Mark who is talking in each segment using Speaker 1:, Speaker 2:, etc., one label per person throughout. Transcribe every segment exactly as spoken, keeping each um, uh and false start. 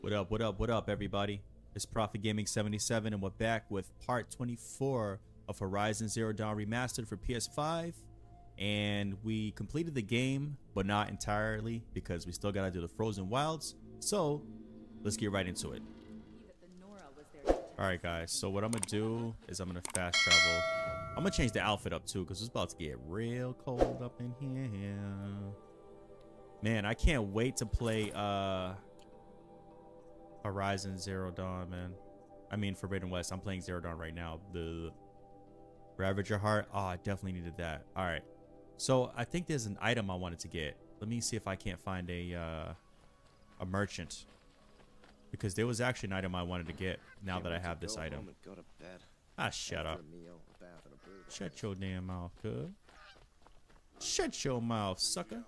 Speaker 1: What up, what up, what up, everybody? It's Profit Gaming seventy-seven, and we're back with part twenty-four of Horizon Zero Dawn Remastered for P S five. And we completed the game, but not entirely, because we still gotta do the Frozen Wilds. So, let's get right into it. Alright guys, so what I'm gonna do is I'm gonna fast travel. I'm gonna change the outfit up too, because it's about to get real cold up in here. Man, I can't wait to play uh Horizon Zero Dawn, man. I mean Forbidden West. I'm playing Zero Dawn right now. The Ravager Heart. Oh, I definitely needed that. All right. So I think there's an item I wanted to get. Let me see if I can't find a uh, a merchant, because there was actually an item I wanted to get. Now that I have this item. Ah, shut up. Shut your damn mouth, cuz. Shut your mouth, sucker.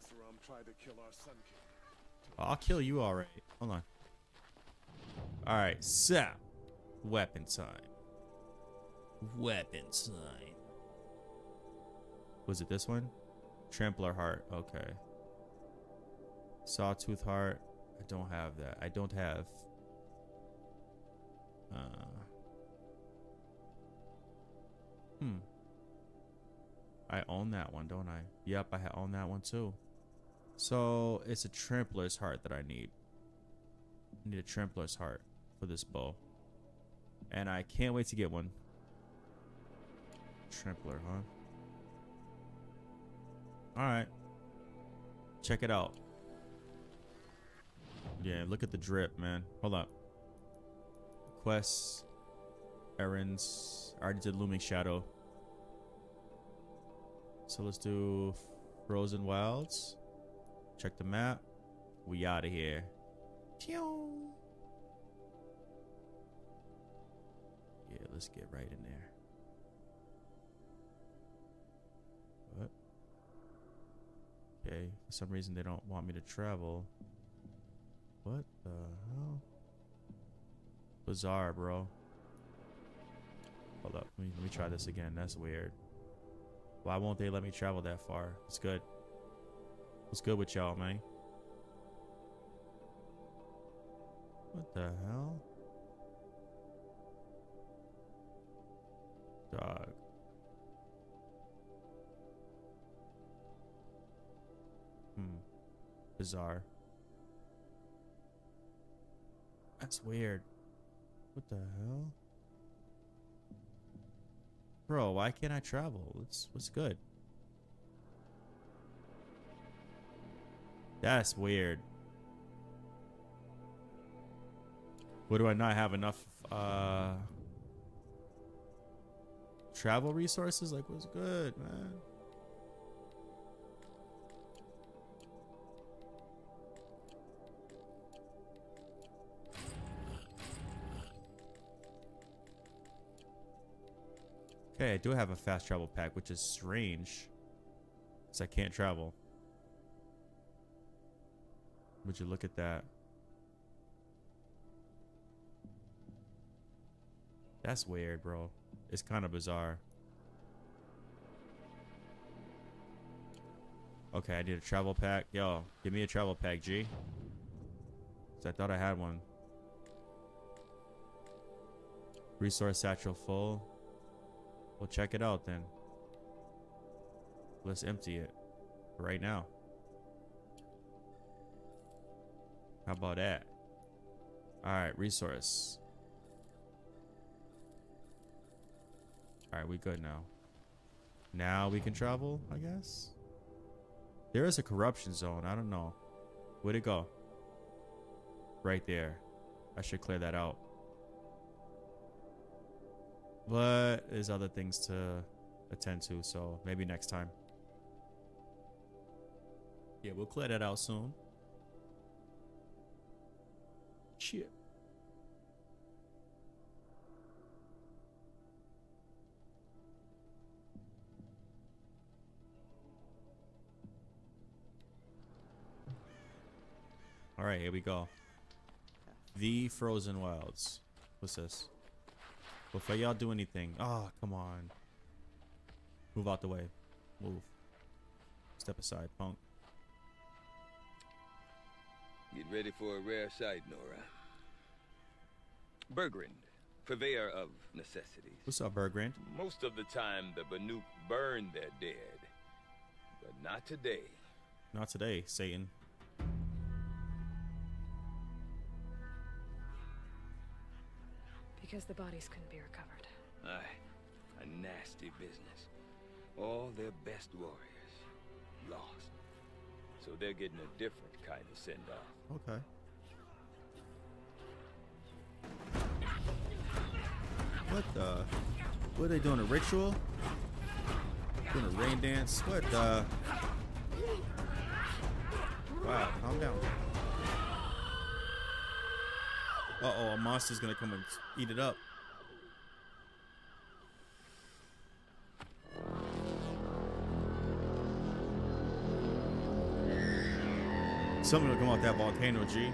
Speaker 1: Oh, I'll kill you already. Hold on. Alright, so weapon time. Weapon time. Was it this one? Trampler heart. Okay. Sawtooth heart. I don't have that. I don't have. Uh. Hmm. I own that one, don't I? Yep, I own that one too. So it's a trampler's heart that I need. I need a trampler's heart for this bow, and I can't wait to get one. Trampler, huh? All right, check it out. Yeah, look at the drip, man. Hold up. Quests, errands. I already did Looming Shadow, so let's do Frozen Wilds. Check the map. We out of here. Pew. Yeah, let's get right in there. What? Okay, for some reason they don't want me to travel. What the hell? Bizarre, bro. Hold up, let me, let me try this again. That's weird. Why won't they let me travel that far? It's good. What's good with y'all, man? What the hell? Dog. Hmm. Bizarre. That's weird. What the hell? Bro, why can't I travel? What's what's good? That's weird. What, do I not have enough uh travel resources? Like, what's good, man? Okay, I do have a fast travel pack, which is strange, because I can't travel. Would you look at that? That's weird, bro. It's kind of bizarre. Okay, I need a travel pack. Yo, give me a travel pack, G. 'Cause I thought I had one. Resource satchel full. Well, check it out then. Let's empty it right now. How about that? Alright, resource. Alright, we good now. Now we can travel, I guess. There is a corruption zone. I don't know. Where'd it go? Right there. I should clear that out. But there's other things to attend to, so maybe next time. Yeah, we'll clear that out soon. Shit. All right, here we go. The Frozen Wilds. What's this? Before y'all do anything. Oh, come on. Move out the way. Move. Step aside, punk.
Speaker 2: Get ready for a rare sight, Nora. Bergrand, purveyor of necessities.
Speaker 1: What's up, Bergrand?
Speaker 2: Most of the time, the Banuk burn their dead. But not today.
Speaker 1: Not today, Satan.
Speaker 3: Because the bodies couldn't be recovered.
Speaker 2: Aye, a nasty business. All their best warriors lost. So they're getting a different kind of send-off.
Speaker 1: Okay. What the? What are they doing? A ritual? Doing a rain dance? What the? Wow, calm down. Uh-oh, a monster's gonna come and eat it up. Something will come out that volcano, G.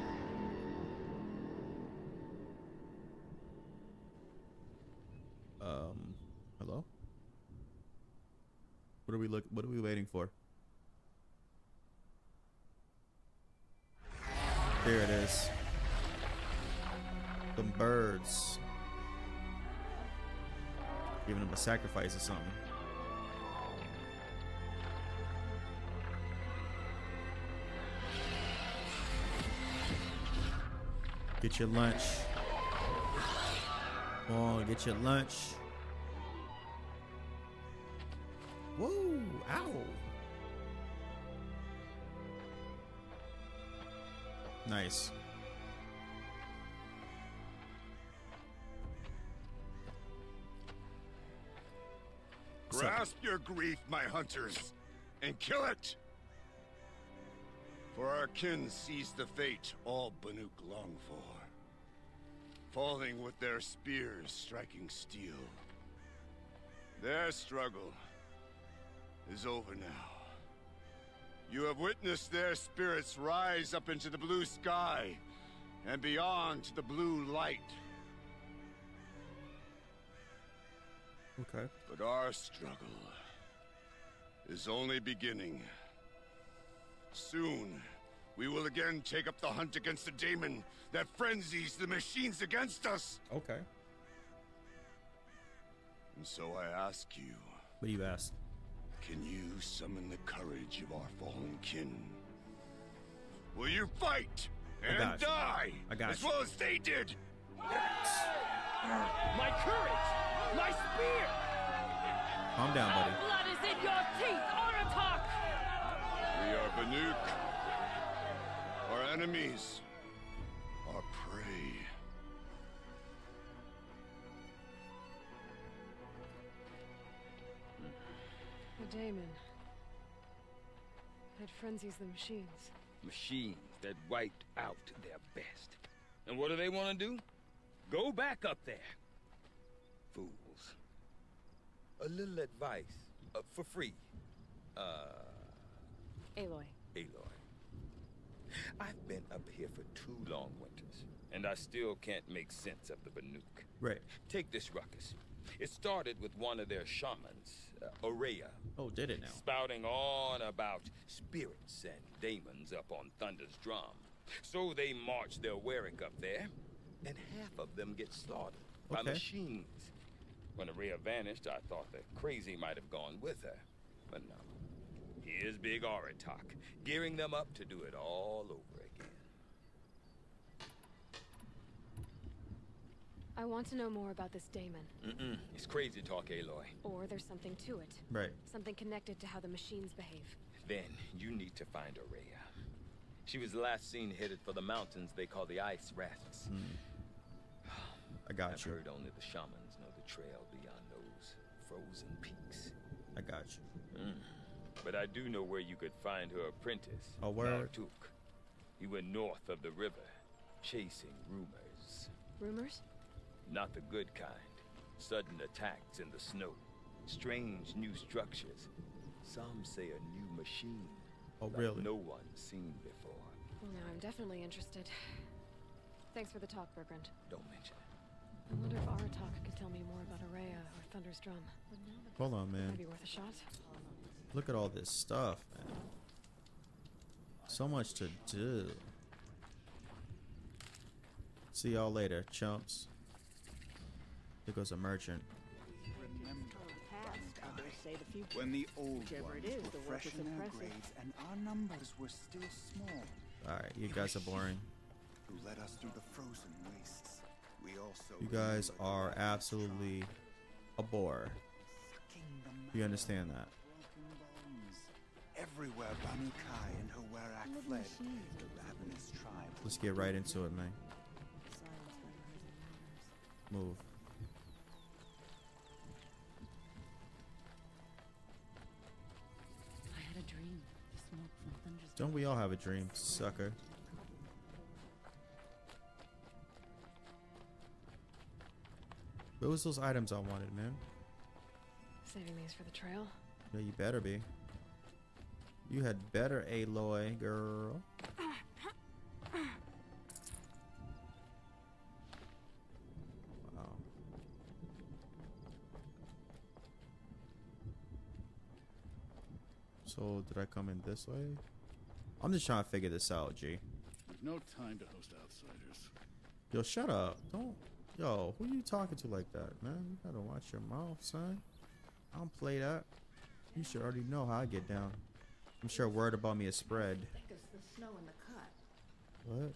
Speaker 1: Um, hello? What are we look? What are we waiting for? There it is. Some birds. Giving them a sacrifice or something. Get your lunch. Oh, get your lunch. Whoa, ow. Nice.
Speaker 4: Grasp your grief, my hunters, and kill it! For our kin sees the fate all Banuk long for. Falling with their spears striking steel. Their struggle is over now. You have witnessed their spirits rise up into the blue sky and beyond to the blue light.
Speaker 1: Okay.
Speaker 4: But our struggle is only beginning. Soon, we will again take up the hunt against the daemon that frenzies the machines against us.
Speaker 1: Okay.
Speaker 4: And so I ask you,
Speaker 1: What do you ask?
Speaker 4: can you summon the courage of our fallen kin? Will you fight
Speaker 1: I
Speaker 4: and
Speaker 1: got you.
Speaker 4: die
Speaker 1: I got
Speaker 4: as
Speaker 1: you.
Speaker 4: well as they did?
Speaker 5: My courage! My spear!
Speaker 1: Calm down, buddy.
Speaker 5: Our blood is in your teeth, Aratak!
Speaker 4: We are Banuk. Our enemies are prey.
Speaker 3: The daemon. It frenzies the machines.
Speaker 2: Machines that wiped out their best. And what do they want to do? Go back up there. Fools. A little advice. Uh, for free. Uh...
Speaker 3: Aloy.
Speaker 2: Aloy. I've been up here for two long winters, and I still can't make sense of the Banuk.
Speaker 1: Right.
Speaker 2: Take this ruckus. It started with one of their shamans, uh, Aurea,
Speaker 1: Oh, did it now?
Speaker 2: spouting on about spirits and daemons up on Thunder's drum. So they march their Warwick up there, and half of them get slaughtered by
Speaker 1: Okay.
Speaker 2: machines. When Aurea vanished, I thought the crazy might have gone with her, but no. Here's Big Aratak, gearing them up to do it all over again.
Speaker 3: I want to know more about this daemon.
Speaker 2: Mm-mm. It's crazy talk, Aloy.
Speaker 3: Or there's something to it.
Speaker 1: Right.
Speaker 3: Something connected to how the machines behave.
Speaker 2: Then you need to find Aurea. She was last seen headed for the mountains they call the Ice Rafts.
Speaker 1: Hmm. I got
Speaker 2: I've
Speaker 1: you.
Speaker 2: heard only the shamans know the trail beyond those frozen peaks.
Speaker 1: I got you.
Speaker 2: Mm. But I do know where you could find her apprentice,
Speaker 1: A word.
Speaker 2: Nartuk. He went north of the river, chasing rumors.
Speaker 3: Rumors?
Speaker 2: Not the good kind. Sudden attacks in the snow. Strange new structures. Some say a new machine.
Speaker 1: Oh,
Speaker 2: like
Speaker 1: really?
Speaker 2: no one's seen before.
Speaker 3: Well, now I'm definitely interested. Thanks for the talk, Bergrand.
Speaker 2: Don't mention it.
Speaker 3: I wonder if Aratak could tell me more about Aurea or Thunder's drum.
Speaker 1: Hold on, man.
Speaker 3: Might be worth a shot.
Speaker 1: Look at all this stuff, man. So much to do. See y'all later, chumps. There goes a merchant.
Speaker 6: Past, others say the future.
Speaker 4: When the old
Speaker 6: Whichever
Speaker 4: ones
Speaker 6: it is,
Speaker 4: were
Speaker 6: the work
Speaker 4: fresh
Speaker 6: is
Speaker 4: in their
Speaker 6: impressive.
Speaker 4: graves and our numbers were still small.
Speaker 1: Alright, you guys are boring.
Speaker 4: Who led us through the frozen wastes. We also
Speaker 1: You guys are absolutely a bore. You understand that?
Speaker 4: Everywhere Banu Kai and her Werak fled, the ravenous tribe.
Speaker 1: Let's get right into it, man. Move.
Speaker 6: I had a dream. The smoke from thunder's
Speaker 1: Don't we all have a dream, sucker? What was those items I wanted, man?
Speaker 3: Saving these for the trail.
Speaker 1: Yeah, you better be. You had better, Aloy, girl. Wow. So, did I come in this way? I'm just trying to figure this out, G.
Speaker 7: There's no time to host outsiders.
Speaker 1: Yo, shut up. Don't. Yo, who you talking to like that, man? You gotta watch your mouth, son. I don't play that. You should already know how I get down. I'm sure word about me is spread.
Speaker 6: thick as the snow in the cut.
Speaker 1: What?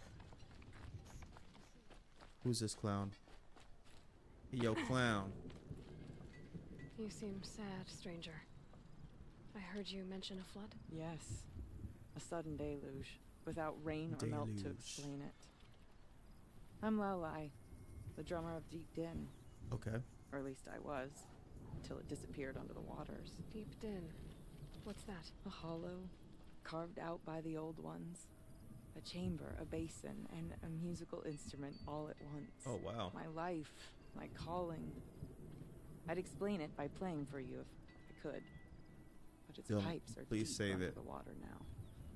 Speaker 1: Who's this clown? Hey, yo, clown.
Speaker 3: You seem sad, stranger. I heard you mention a flood.
Speaker 8: Yes. A sudden deluge, without rain or melt to
Speaker 1: Deluge.
Speaker 8: explain it. I'm Aloy, the drummer of Deep Din.
Speaker 1: Okay.
Speaker 8: Or at least I was, till it disappeared under the waters.
Speaker 3: Deep Din. What's that?
Speaker 8: A hollow, carved out by the old ones. A chamber, a basin, and a musical instrument all at once.
Speaker 1: Oh, wow.
Speaker 8: My life, my calling. I'd explain it by playing for you if I could. But its
Speaker 1: Yo,
Speaker 8: pipes are
Speaker 1: please
Speaker 8: deep
Speaker 1: save
Speaker 8: under
Speaker 1: it.
Speaker 8: the water now.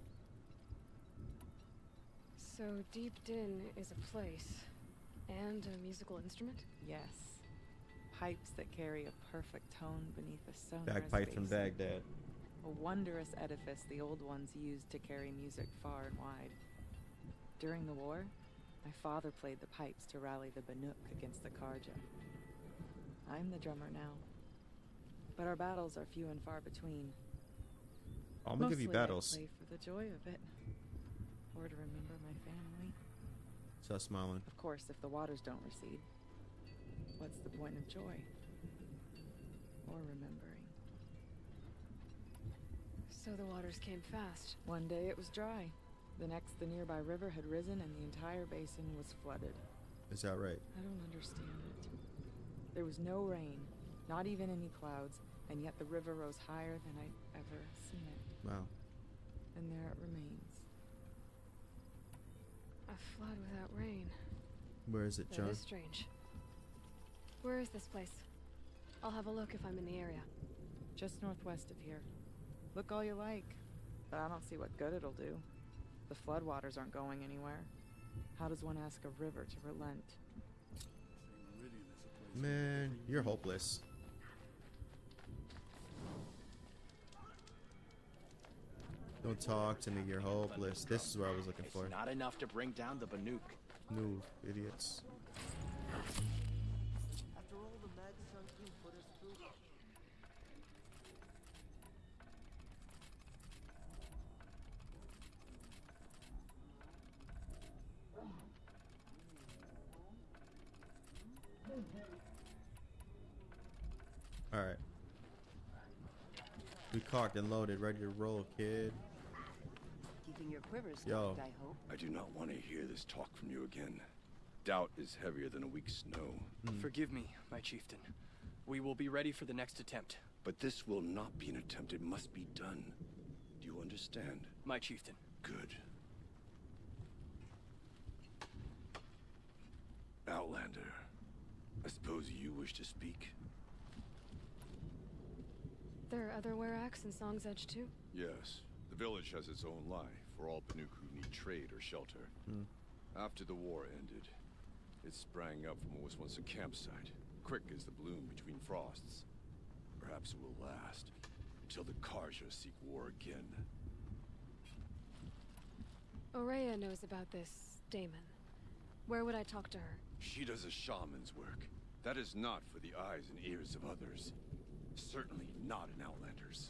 Speaker 3: So Deep Din is a place and a musical instrument?
Speaker 8: Yes. Pipes that carry a perfect tone beneath a sonorous
Speaker 1: Bagpipe from
Speaker 8: basin.
Speaker 1: Baghdad.
Speaker 8: A wondrous edifice the old ones used to carry music far and wide. During the war, my father played the pipes to rally the Banuk against the Karja. I'm the drummer now. But our battles are few and far between.
Speaker 1: I'm gonna give you
Speaker 8: Mostly I
Speaker 1: battles.
Speaker 8: play for the joy of it. Or to remember my family.
Speaker 1: Stop smiling.
Speaker 8: Of course, if the waters don't recede, what's the point of joy? Or remembering?
Speaker 3: So the waters came fast.
Speaker 8: One day it was dry. The next, the nearby river had risen and the entire basin was flooded.
Speaker 1: Is that right?
Speaker 8: I don't understand it. There was no rain, not even any clouds, and yet the river rose higher than I'd ever seen it.
Speaker 1: Wow.
Speaker 8: And there it remains.
Speaker 3: A flood without rain.
Speaker 1: Where is it,
Speaker 3: That
Speaker 1: John?
Speaker 3: is strange. Where is this place? I'll have a look if I'm in the area.
Speaker 8: Just northwest of here. Look all you like, but I don't see what good it'll do. The floodwaters aren't going anywhere. How does one ask a river to relent?
Speaker 7: Meridian is a place.
Speaker 1: Man, you're hopeless. Don't talk to me, you're hopeless. This is what I was looking
Speaker 9: It's
Speaker 1: for.
Speaker 9: not enough to bring down the Banuk.
Speaker 1: Move, idiots.
Speaker 10: After all the mad Sun King put us through.
Speaker 1: Alright. We cocked and loaded, ready to roll, kid.
Speaker 6: Keeping your quivers
Speaker 1: Yo.
Speaker 6: stocked, I hope.
Speaker 4: I do not want to hear this talk from you again. Doubt is heavier than a week's snow.
Speaker 11: Forgive me, my chieftain. We will be ready for the next attempt.
Speaker 4: But this will not be an attempt. It must be done. Do you understand?
Speaker 11: My chieftain.
Speaker 4: Good. Outlander, I suppose you wish to speak?
Speaker 3: There are other Weraks in Song's Edge too?
Speaker 4: Yes. The village has its own life for all Banuk who need trade or shelter.
Speaker 1: Hmm.
Speaker 4: After the war ended, it sprang up from what was once a campsite, quick as the bloom between frosts. Perhaps it will last, until the Karja seek war again.
Speaker 3: Aurea knows about this Damon. Where would I talk to her?
Speaker 4: She does a shaman's work. That is not for the eyes and ears of others. Certainly not an Outlander's.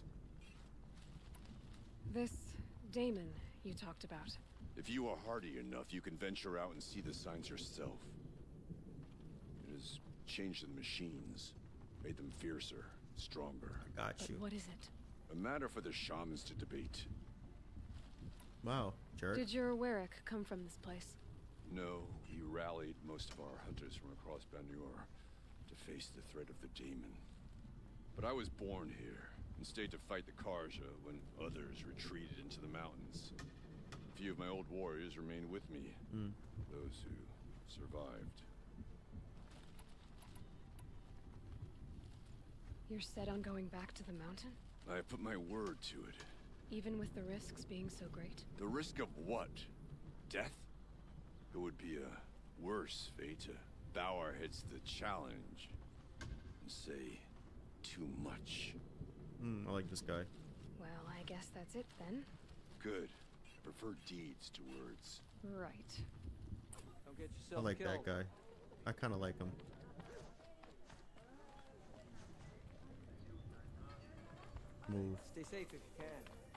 Speaker 3: This Damon you talked about.
Speaker 4: If you are hardy enough, you can venture out and see the signs yourself. It has changed the machines, made them fiercer, stronger.
Speaker 1: I got
Speaker 3: But
Speaker 1: you.
Speaker 3: what is it?
Speaker 4: A matter for the shamans to debate.
Speaker 1: Wow, jerk.
Speaker 3: Did your Warwick come from this place?
Speaker 4: No, we rallied most of our hunters from across Banur to face the threat of the demon. But I was born here and stayed to fight the Karja when others retreated into the mountains. A few of my old warriors remained with me,
Speaker 1: Mm.
Speaker 4: those who survived.
Speaker 3: You're set on going back to the mountain?
Speaker 4: I have put my word to it.
Speaker 3: Even with the risks being so great?
Speaker 4: The risk of what? Death? It would be a worse fate to bow our heads to the challenge and say too much.
Speaker 1: Mm, I like this guy.
Speaker 3: Well, I guess that's it then.
Speaker 4: Good. I prefer deeds to words.
Speaker 3: Right.
Speaker 11: Don't get
Speaker 1: I
Speaker 11: yourself
Speaker 1: like
Speaker 11: killed.
Speaker 1: that guy. I kind of like him. Move.
Speaker 11: Stay safe if you can.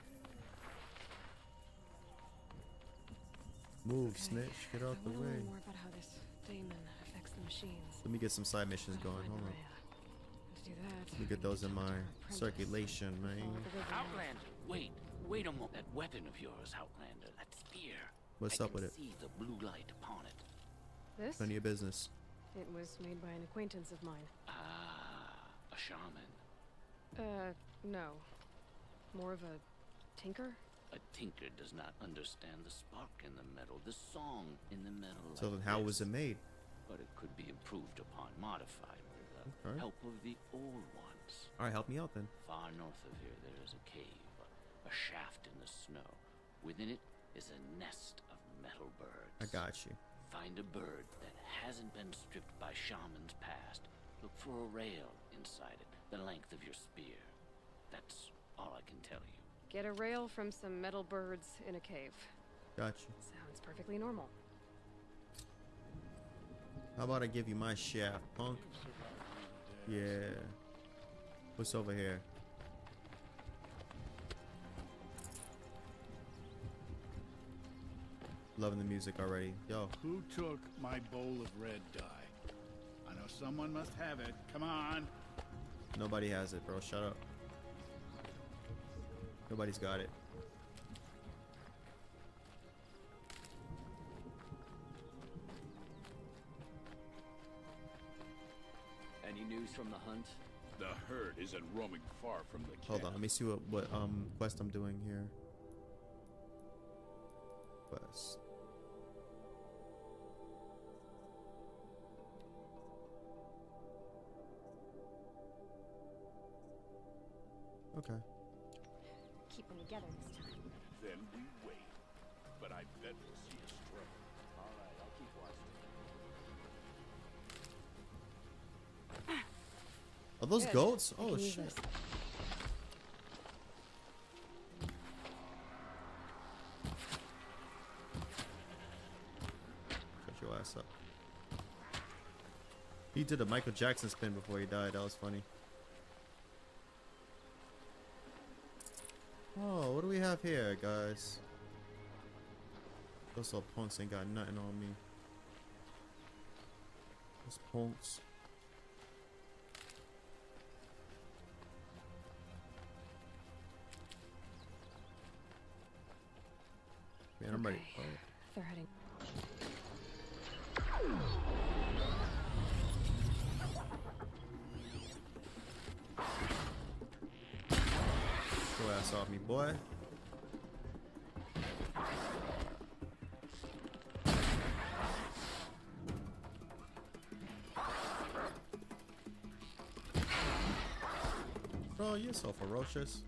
Speaker 1: Move,
Speaker 3: Okay,
Speaker 1: snitch. Get out
Speaker 3: I
Speaker 1: the
Speaker 3: wanna
Speaker 1: way.
Speaker 3: learn more about how this Damon affects the machines.
Speaker 1: Let me get some side missions
Speaker 3: Gotta
Speaker 1: going.
Speaker 3: find
Speaker 1: Hold on.
Speaker 3: Maria. To do that,
Speaker 1: Let me
Speaker 3: I
Speaker 1: get
Speaker 3: need
Speaker 1: those
Speaker 3: to
Speaker 1: in
Speaker 3: talk to
Speaker 1: my
Speaker 3: her apprentice.
Speaker 1: circulation,
Speaker 3: Follow
Speaker 1: man.
Speaker 3: the river north.
Speaker 9: Outlander, wait, wait a moment. That weapon of yours, Outlander, that spear.
Speaker 1: What's
Speaker 9: I
Speaker 1: up with it?
Speaker 9: can see the blue light upon it.
Speaker 3: This?
Speaker 1: None of your business.
Speaker 3: It was made by an acquaintance of mine.
Speaker 9: Ah, a shaman.
Speaker 3: Uh, no. More of a tinker?
Speaker 9: A tinker does not understand the spark in the metal, the song in the metal.
Speaker 1: So
Speaker 9: like
Speaker 1: then how
Speaker 9: this.
Speaker 1: was it made?
Speaker 9: But it could be improved upon, modified with the
Speaker 1: Okay.
Speaker 9: help of the old ones.
Speaker 1: Alright, help me out then.
Speaker 9: Far north of here, there is a cave, a, a shaft in the snow. Within it is a nest of metal birds.
Speaker 1: I got you.
Speaker 9: Find a bird that hasn't been stripped by shamans past. Look for a rail inside it, the length of your spear. That's all I can tell you.
Speaker 3: Get a rail from some metal birds in a cave.
Speaker 1: Got you.
Speaker 3: Sounds perfectly normal.
Speaker 1: How about I give you my shaft, punk? Yeah. What's over here? Loving the music already. Yo.
Speaker 7: Who took my bowl of red dye? I know someone must have it. Come on.
Speaker 1: Nobody has it, bro. Shut up. Nobody's got it.
Speaker 11: Any news from the hunt?
Speaker 7: The herd isn't roaming far from the camp.
Speaker 1: Hold on. Let me see what, what um quest I'm doing here. Quest. Okay.
Speaker 6: Keep them together this time.
Speaker 7: Then we wait. But I bet we'll see a struggle.
Speaker 11: All right, I'll keep watching.
Speaker 1: Are those
Speaker 3: Good.
Speaker 1: goats?
Speaker 3: I
Speaker 1: Oh
Speaker 3: can use
Speaker 1: shit.
Speaker 3: this.
Speaker 1: Shut your ass up. He did a Michael Jackson spin before he died. That was funny. Oh, what do we have here, guys? Those little punks ain't got nothing on me. Those punks. Man, I'm ready.
Speaker 3: Okay.
Speaker 1: Oh.
Speaker 3: They're heading.
Speaker 1: Your ass off me, boy. Bro, you're so ferocious.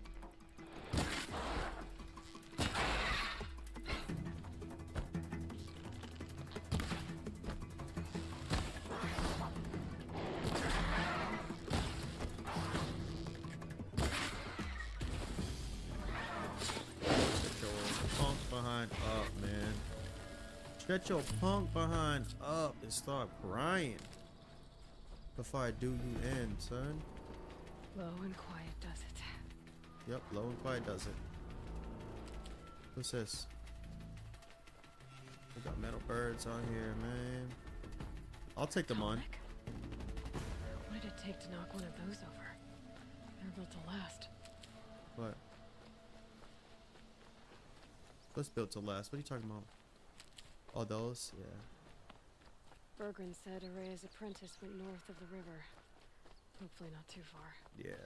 Speaker 1: Shut your punk behind up, man. Shut your punk behind up and start crying. before I do you in, son.
Speaker 3: Low and quiet does it.
Speaker 1: Yep, low and quiet does it. What's this? We got metal birds on here, man. I'll take them on.
Speaker 3: Atomic. What did it take to knock one of those over? They're built to last.
Speaker 1: What? What's built to last? What are you talking about? Oh, those? Yeah.
Speaker 3: Bergren said Araya's apprentice went north of the river. Hopefully not too far.
Speaker 1: Yeah.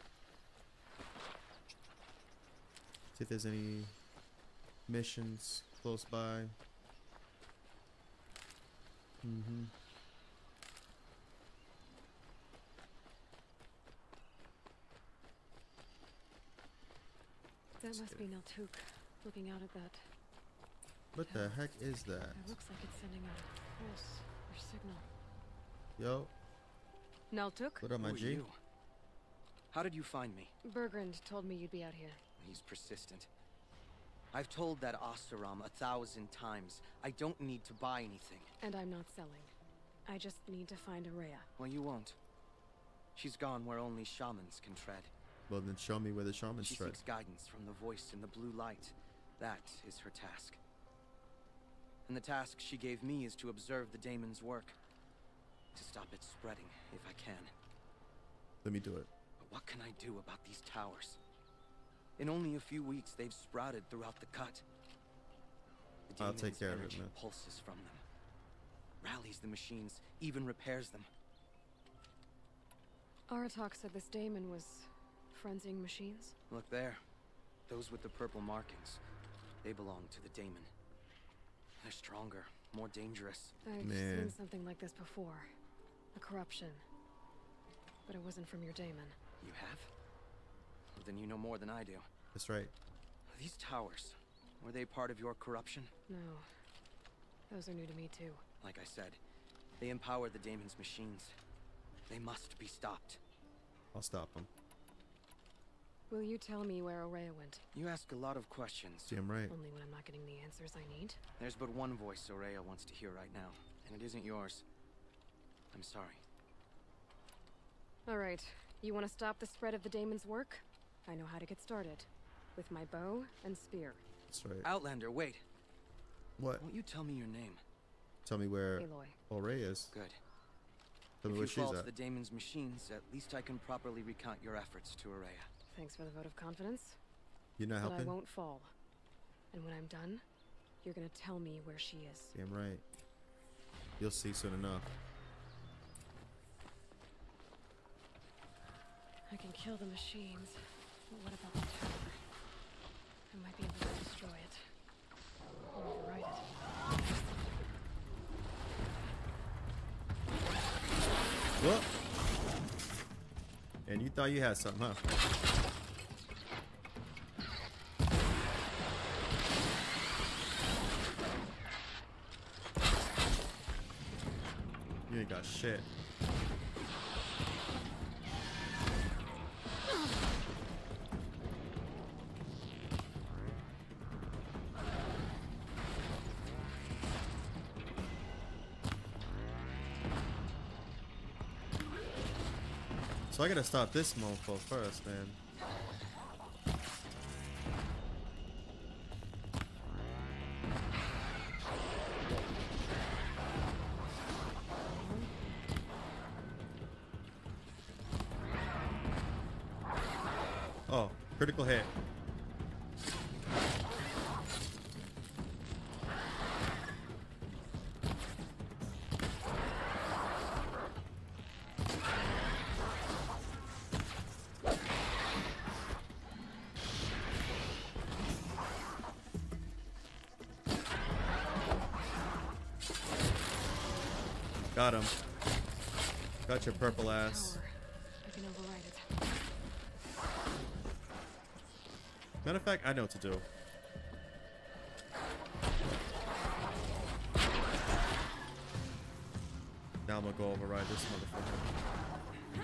Speaker 1: See if there's any missions close by. Mm-hmm.
Speaker 3: That must be Naltuk, looking out at that.
Speaker 1: What the heck is that?
Speaker 3: It looks like it's sending a pulse or signal.
Speaker 1: Yo,
Speaker 3: Naltuk?
Speaker 1: what up, my
Speaker 11: Who are
Speaker 1: G?
Speaker 11: you? How did you find me?
Speaker 3: Bergrand told me you'd be out here.
Speaker 11: He's persistent. I've told that Oseram a thousand times. I don't need to buy anything.
Speaker 3: And I'm not selling. I just need to find Araya.
Speaker 11: Well, you won't. She's gone where only shamans can tread.
Speaker 1: Well, then show me where the shamans
Speaker 11: She
Speaker 1: tread.
Speaker 11: seeks guidance from the voice in the blue light. That is her task. And the task she gave me is to observe the daemon's work. To stop it spreading, if I can.
Speaker 1: Let me do it.
Speaker 11: But what can I do about these towers? In only a few weeks, they've sprouted throughout the cut. The
Speaker 1: I'll take
Speaker 11: daemon's
Speaker 1: care of it,
Speaker 11: energy
Speaker 1: man.
Speaker 11: pulses from them. Rallies the machines, even repairs them.
Speaker 3: Aratak said this daemon was frenzying machines.
Speaker 11: Look there. Those with the purple markings. They belong to the daemon. They're stronger, more dangerous.
Speaker 3: I've
Speaker 1: Man.
Speaker 3: seen something like this before. A corruption. But it wasn't from your daemon.
Speaker 11: You have? Well, then you know more than I do.
Speaker 1: That's right.
Speaker 11: These towers, were they part of your corruption?
Speaker 3: No. Those are new to me too.
Speaker 11: Like I said, they empower the daemon's machines. They must be stopped.
Speaker 1: I'll stop them.
Speaker 3: Will you tell me where Araya went?
Speaker 11: You ask a lot of questions.
Speaker 1: Damn right.
Speaker 3: Only when I'm not getting the answers I need.
Speaker 11: There's but one voice Oraya wants to hear right now, and it isn't yours. I'm sorry.
Speaker 3: Alright. You want to stop the spread of the daemon's work? I know how to get started. With my bow and spear.
Speaker 1: That's right.
Speaker 11: Outlander, wait.
Speaker 1: What?
Speaker 11: Won't you tell me your name?
Speaker 1: Tell me where
Speaker 3: Aloy.
Speaker 1: Ore is.
Speaker 11: Good.
Speaker 1: Tell me
Speaker 11: if
Speaker 1: where
Speaker 11: you
Speaker 1: she's
Speaker 11: fall to
Speaker 1: at.
Speaker 11: the daemon's machines, at least I can properly recount your efforts to Oraya.
Speaker 3: Thanks for the vote of confidence.
Speaker 1: You're not
Speaker 3: But I
Speaker 1: helping?
Speaker 3: won't fall. And when I'm done, you're gonna tell me where she is.
Speaker 1: Damn right. You'll see soon enough.
Speaker 3: I can kill the machines. But what about the tower? I might be able to destroy it. Or override it.
Speaker 1: Whoop! And you thought you had something, huh? You ain't got shit. So I gotta stop this mofo first, man. Oh, critical hit. Got him. Got your purple ass.
Speaker 3: Tower. I can override it.
Speaker 1: Matter of fact, I know what to do. Now I'm gonna go override this motherfucker.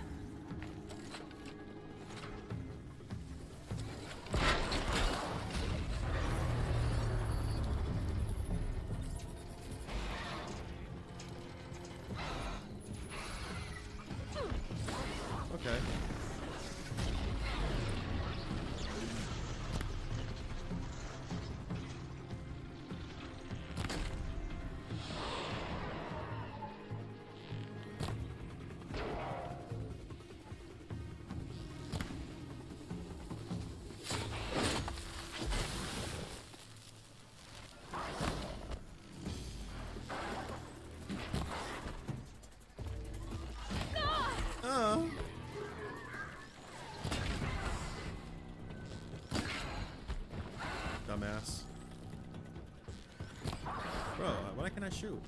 Speaker 1: shoot?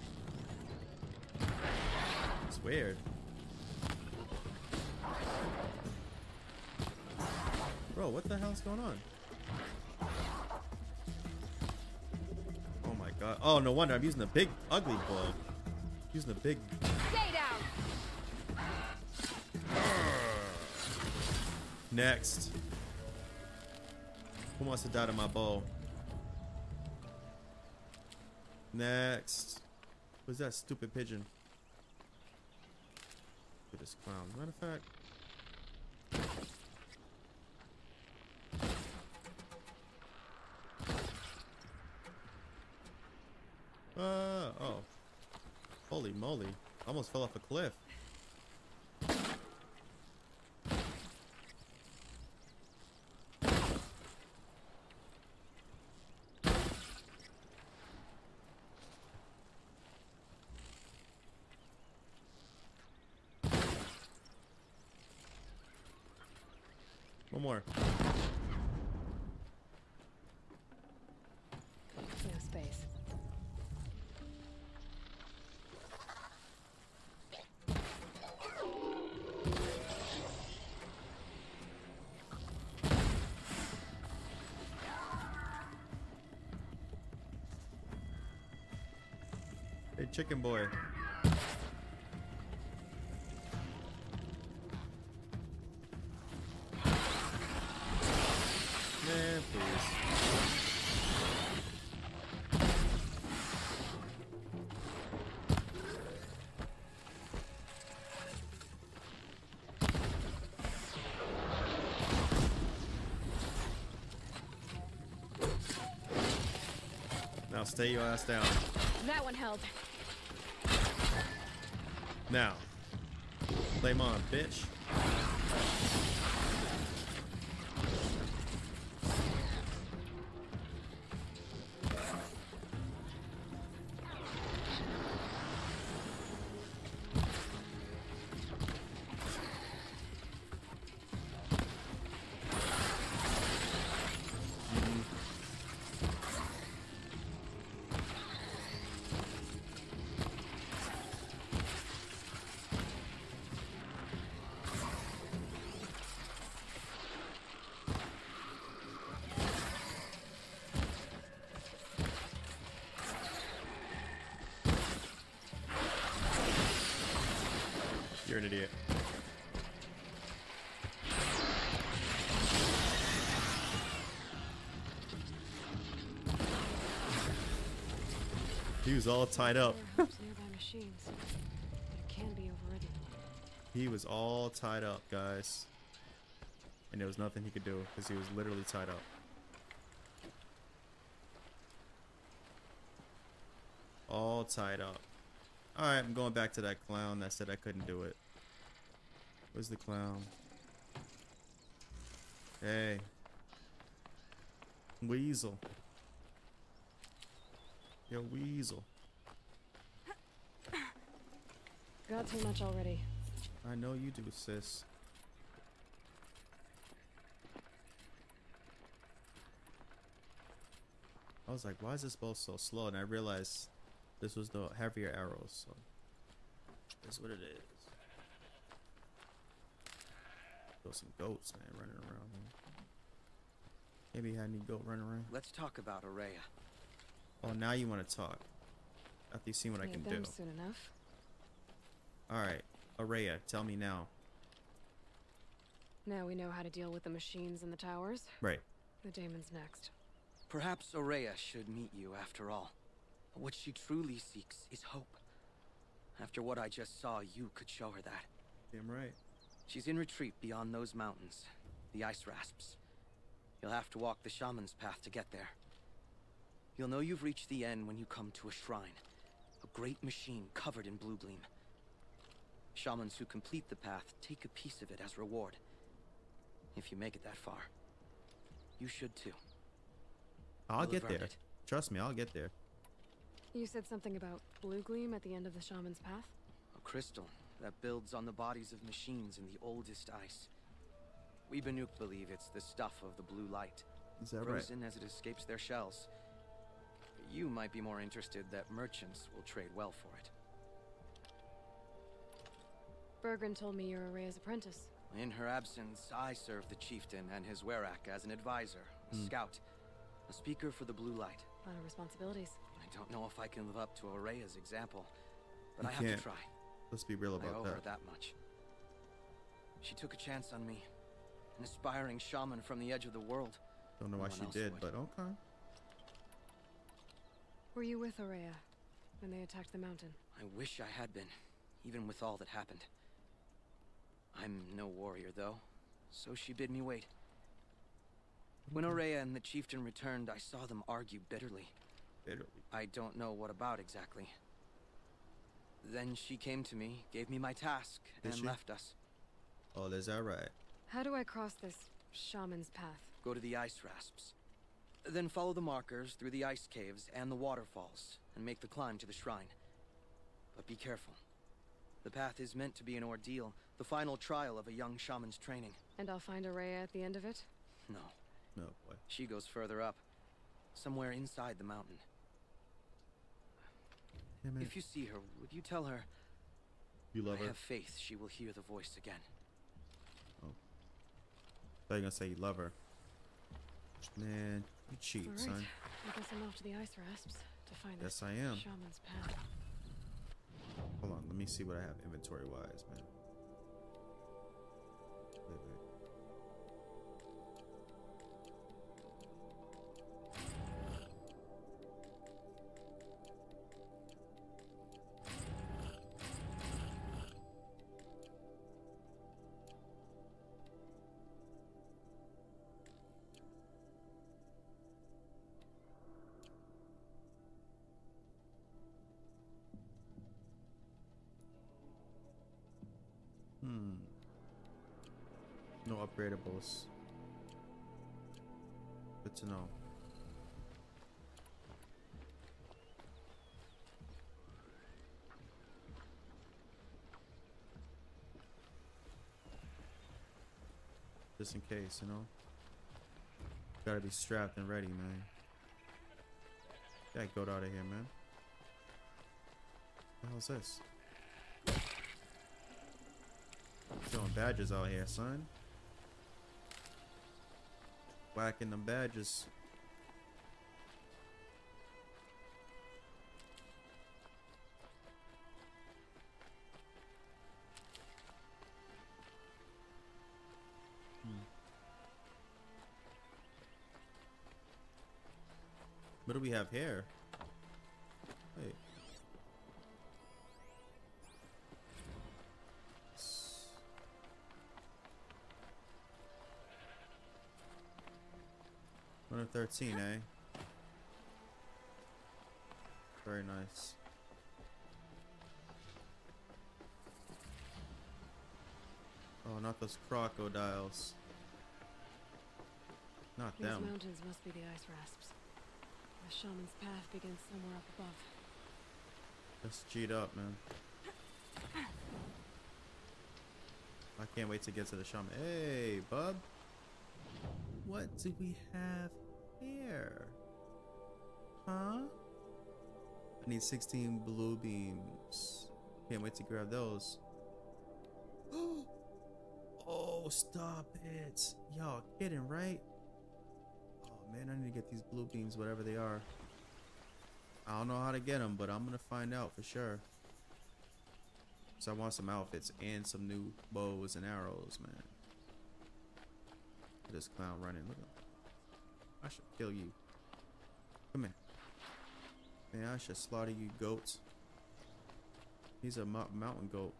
Speaker 1: It's weird. Bro, what the hell's going on? Oh my god. Oh, no wonder I'm using the big ugly bug. Using the big.
Speaker 3: Stay down.
Speaker 1: Next. Who wants to die to my bow? Next. Who's that stupid pigeon? Look at this clown. Matter of fact. Uh oh. Holy moly. Almost fell off a cliff. One more.
Speaker 3: No space.
Speaker 1: Hey, chicken boy. Man, please. Now stay your ass down.
Speaker 3: That one held.
Speaker 1: Now. Flame on, bitch. You're an idiot. He was all tied up.
Speaker 3: Nearby machines. But it can be overridden.
Speaker 1: He was all tied up, guys. And there was nothing he could do because he was literally tied up. All tied up. Alright, I'm going back to that clown that said I couldn't do it. Where's the clown? Hey. Weasel. Yo, Weasel.
Speaker 3: Got too much already.
Speaker 1: I know you do, sis. I was like, why is this bow so slow? And I realized this was the heavier arrows, so that's what it is. Those some goats, man, running around. Man. Maybe I need goat running around.
Speaker 11: Let's talk about Araya.
Speaker 1: Oh, now you want to talk? After you've seen what I
Speaker 3: Need
Speaker 1: can
Speaker 3: them
Speaker 1: do.
Speaker 3: soon enough.
Speaker 1: All right, Araya, tell me now.
Speaker 3: Now we know how to deal with the machines in the towers.
Speaker 1: Right.
Speaker 3: The daemon's next.
Speaker 11: Perhaps Araya should meet you after all. But what she truly seeks is hope. After what I just saw, you could show her that.
Speaker 1: Damn right.
Speaker 11: She's in retreat beyond those mountains, the ice rasps. You'll have to walk the shaman's path to get there. You'll know you've reached the end when you come to a shrine, a great machine covered in blue gleam. Shamans who complete the path take a piece of it as reward. If you make it that far, you should too.
Speaker 1: I'll
Speaker 11: You'll
Speaker 1: get
Speaker 11: have earned
Speaker 1: there.
Speaker 11: it.
Speaker 1: Trust me, I'll get there.
Speaker 3: You said something about blue gleam at the end of the shaman's path?
Speaker 11: A crystal that builds on the bodies of machines in the oldest ice. We Banuk believe it's the stuff of the blue light,
Speaker 1: Is that right?
Speaker 11: frozen as it escapes their shells. You might be more interested that merchants will trade well for it.
Speaker 3: Bergren told me you're Araya's apprentice.
Speaker 11: In her absence, I serve the chieftain and his werak as an advisor, a
Speaker 1: Hmm.
Speaker 11: scout, a speaker for the Blue Light.
Speaker 3: A lot of responsibilities.
Speaker 11: I don't know if I can live up to Araya's example, but
Speaker 1: You
Speaker 11: I have
Speaker 1: can't.
Speaker 11: to try.
Speaker 1: Let's be real
Speaker 11: I
Speaker 1: about
Speaker 11: owe
Speaker 1: that.
Speaker 11: her that much. She took a chance on me, an aspiring shaman from the edge of the world.
Speaker 1: Don't know
Speaker 11: No
Speaker 1: why
Speaker 11: one
Speaker 1: she
Speaker 11: else
Speaker 1: did,
Speaker 11: would.
Speaker 1: but okay.
Speaker 3: Were you with Araya when they attacked the mountain?
Speaker 11: I wish I had been, even with all that happened. I'm no warrior, though, so she bid me wait. When Araya and the chieftain returned, I saw them argue bitterly.
Speaker 1: Bitterly.
Speaker 11: I don't know what about exactly. Then she came to me, gave me my task,
Speaker 1: Did
Speaker 11: and
Speaker 1: she?
Speaker 11: left us.
Speaker 1: Oh, is that right?
Speaker 3: How do I cross this shaman's path?
Speaker 11: Go to the ice rasps. Then follow the markers through the ice caves and the waterfalls, and make the climb to the shrine. But be careful. The path is meant to be an ordeal, the final trial of a young shaman's training.
Speaker 3: And I'll find Araya at the end of it?
Speaker 11: No,
Speaker 1: No boy.
Speaker 11: she goes further up, somewhere inside the mountain.
Speaker 1: Yeah, man.
Speaker 11: If you see her, would you tell her
Speaker 1: You love
Speaker 11: I
Speaker 1: her.
Speaker 11: have faith she will hear the voice again?
Speaker 1: Oh. Thought you were gonna say you love her. Man, you cheat,
Speaker 3: All right.
Speaker 1: son.
Speaker 3: I guess I'm off to the ice rasps to find
Speaker 1: Yes,
Speaker 3: this
Speaker 1: I am.
Speaker 3: shaman's path.
Speaker 1: Hold on, let me see what I have inventory wise, man. Wait, wait. Hmm. No upgradables. Good to know. Just in case, you know. Gotta be strapped and ready, man. That goat out of here, man. What the hell's this? Throwing badges out here, son. Whacking them badges. Hmm. What do we have here? Wait. one of thirteen, eh? Very nice. Oh, not those crocodiles. Not
Speaker 3: These
Speaker 1: them.
Speaker 3: mountains must be the ice rasps. The shaman's path begins somewhere up above.
Speaker 1: Let's cheat up, man. I can't wait to get to the shaman. Hey, bub. What do we have here? Huh? I need sixteen blue beams. Can't wait to grab those. Oh, stop it. Y'all kidding, right? Oh, man, I need to get these blue beams, whatever they are. I don't know how to get them, but I'm going to find out for sure. So I want some outfits and some new bows and arrows, man. This clown running. Look at him. I should kill you. Come here. Man, I should slaughter you, goats. He's a mo mountain goat.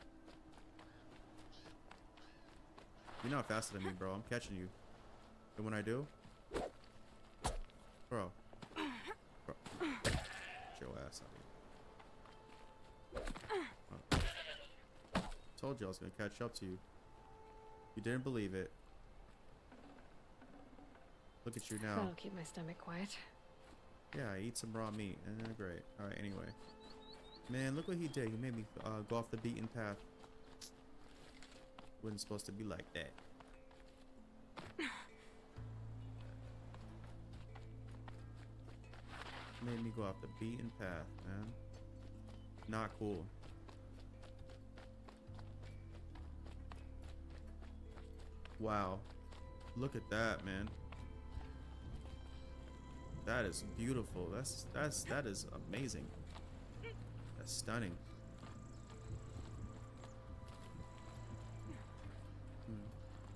Speaker 1: You're not faster than me, bro. I'm catching you. And when I do, bro, bro, get your ass out of here. Oh. Told you I was gonna catch up to you. You didn't believe it. Look at you now.
Speaker 3: That'll keep my stomach quiet.
Speaker 1: Yeah, I eat some raw meat. Uh, great. Alright, anyway. Man, look what he did. He made me uh, go off the beaten path. Wasn't supposed to be like that. Made me go off the beaten path, man. Not cool. Wow. Look at that, man. That is beautiful. That's that's that is amazing. That's stunning. Hmm.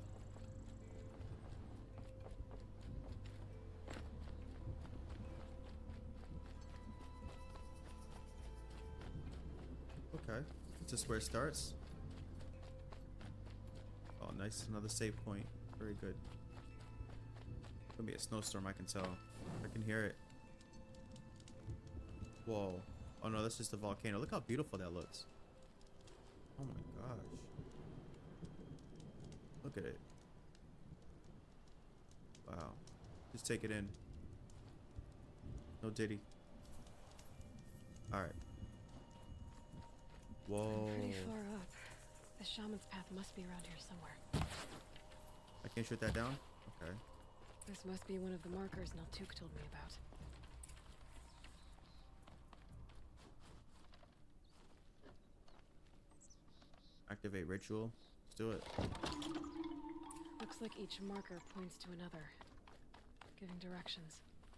Speaker 1: Okay. Is this where it starts? Oh, nice. Another save point. Very good. It's gonna be a snowstorm, I can tell. I can hear it. Whoa. Oh no, that's just a volcano. Look how beautiful that looks. Oh my gosh. Look at it. Wow. Just take it in. No Diddy. Alright. Whoa.
Speaker 3: I'm pretty far up. The shaman's path must be around here somewhere.
Speaker 1: I can't shoot that down? Okay.
Speaker 3: This must be one of the markers Naltuk told me about.
Speaker 1: Activate ritual. Let's do it.
Speaker 3: Looks like each marker points to another, giving directions.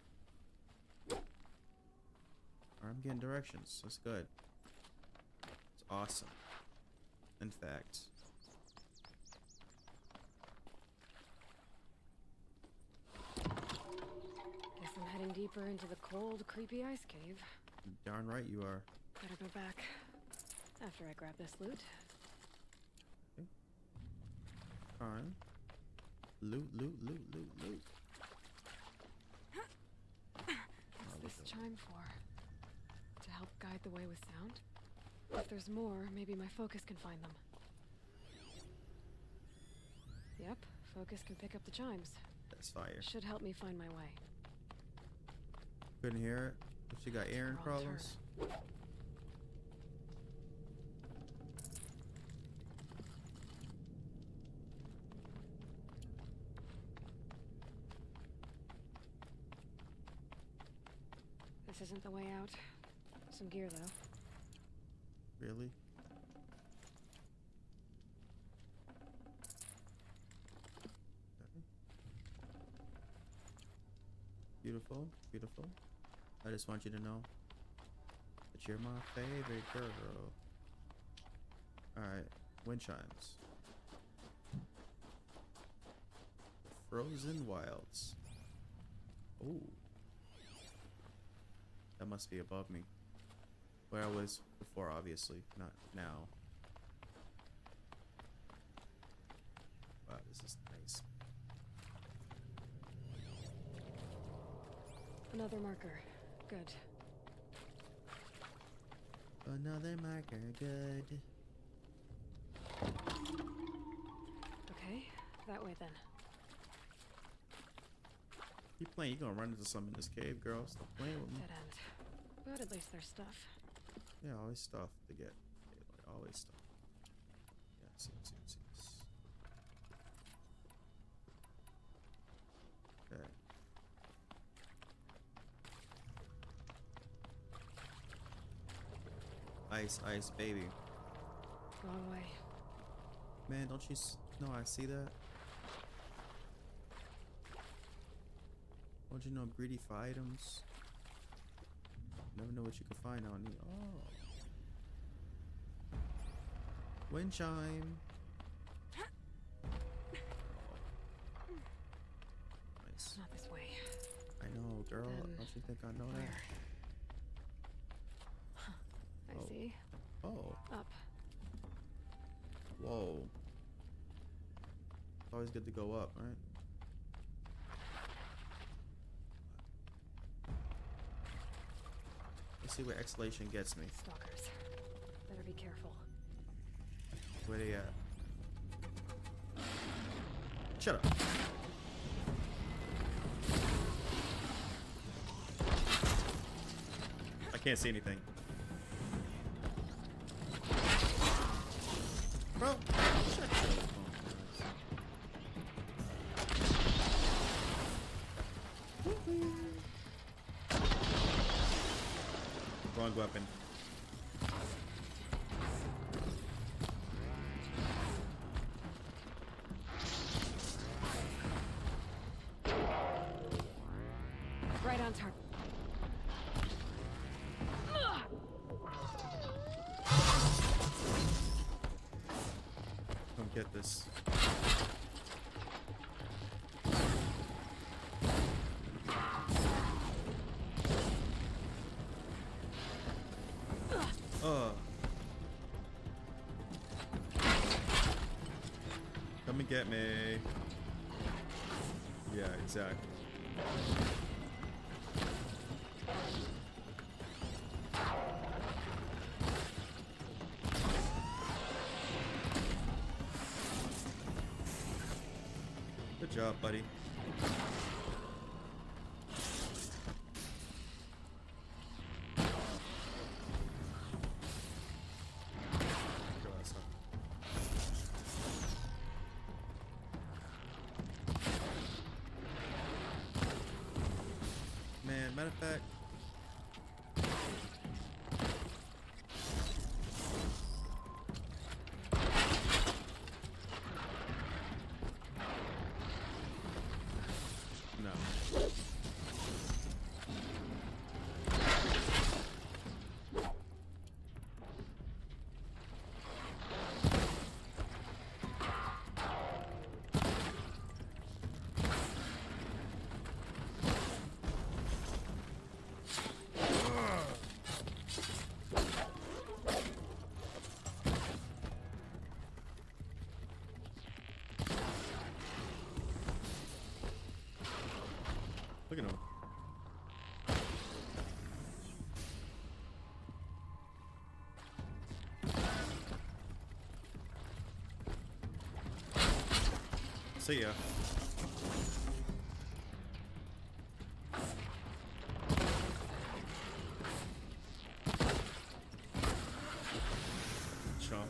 Speaker 1: I'm getting directions. That's good. It's awesome. In fact.
Speaker 3: Guess I'm heading deeper into the cold, creepy ice cave.
Speaker 1: Darn right you are.
Speaker 3: Better go back after I grab this loot.
Speaker 1: Okay. Fine. Loot, loot, loot, loot, loot.
Speaker 3: What's this chime for? To help guide the way with sound? If there's more, maybe my focus can find them. Yep, focus can pick up the chimes.
Speaker 1: That's fire.
Speaker 3: Should help me find my way.
Speaker 1: Couldn't hear it. But she got Aaron
Speaker 3: Wrong turn.
Speaker 1: problems.
Speaker 3: This isn't the way out. Some gear, though.
Speaker 1: Really? Okay. Beautiful, beautiful. I just want you to know that you're my favorite girl. Alright, wind chimes. Frozen Wilds. Ooh. That must be above me. Where I was before, obviously. Not now. Wow, this is nice.
Speaker 3: Another marker. Good.
Speaker 1: Another marker, good.
Speaker 3: Okay, that way then.
Speaker 1: Keep playing, you're gonna run into something in this cave, girl. Stop playing with me.
Speaker 3: Dead end. But at least there's stuff.
Speaker 1: Yeah, always stuff to get. Always stuff. Yes, yes, yes, yes. Okay. Ice, ice, baby.
Speaker 3: Wrong way.
Speaker 1: Man, don't you s know I see that? Don't you know I'm greedy for items? Never know what you can find on me. Oh. Wind chime. Oh. Nice.
Speaker 3: Not this way.
Speaker 1: I know, girl.
Speaker 3: Then
Speaker 1: Don't you think I know
Speaker 3: where?
Speaker 1: that?
Speaker 3: Huh. I
Speaker 1: Oh.
Speaker 3: see.
Speaker 1: Oh.
Speaker 3: Up.
Speaker 1: Whoa. It's always good to go up, right? Let's see where exhalation gets me.
Speaker 3: Stalkers. Better be careful.
Speaker 1: Where they at? Shut up. I can't see anything. Bro, shut up. Wrong weapon.
Speaker 3: Right on target.
Speaker 1: Come get this. Uh. Come and get me. Yeah, exactly. Good job, buddy. Man, matter of fact, no. Look at him. See ya. Chump.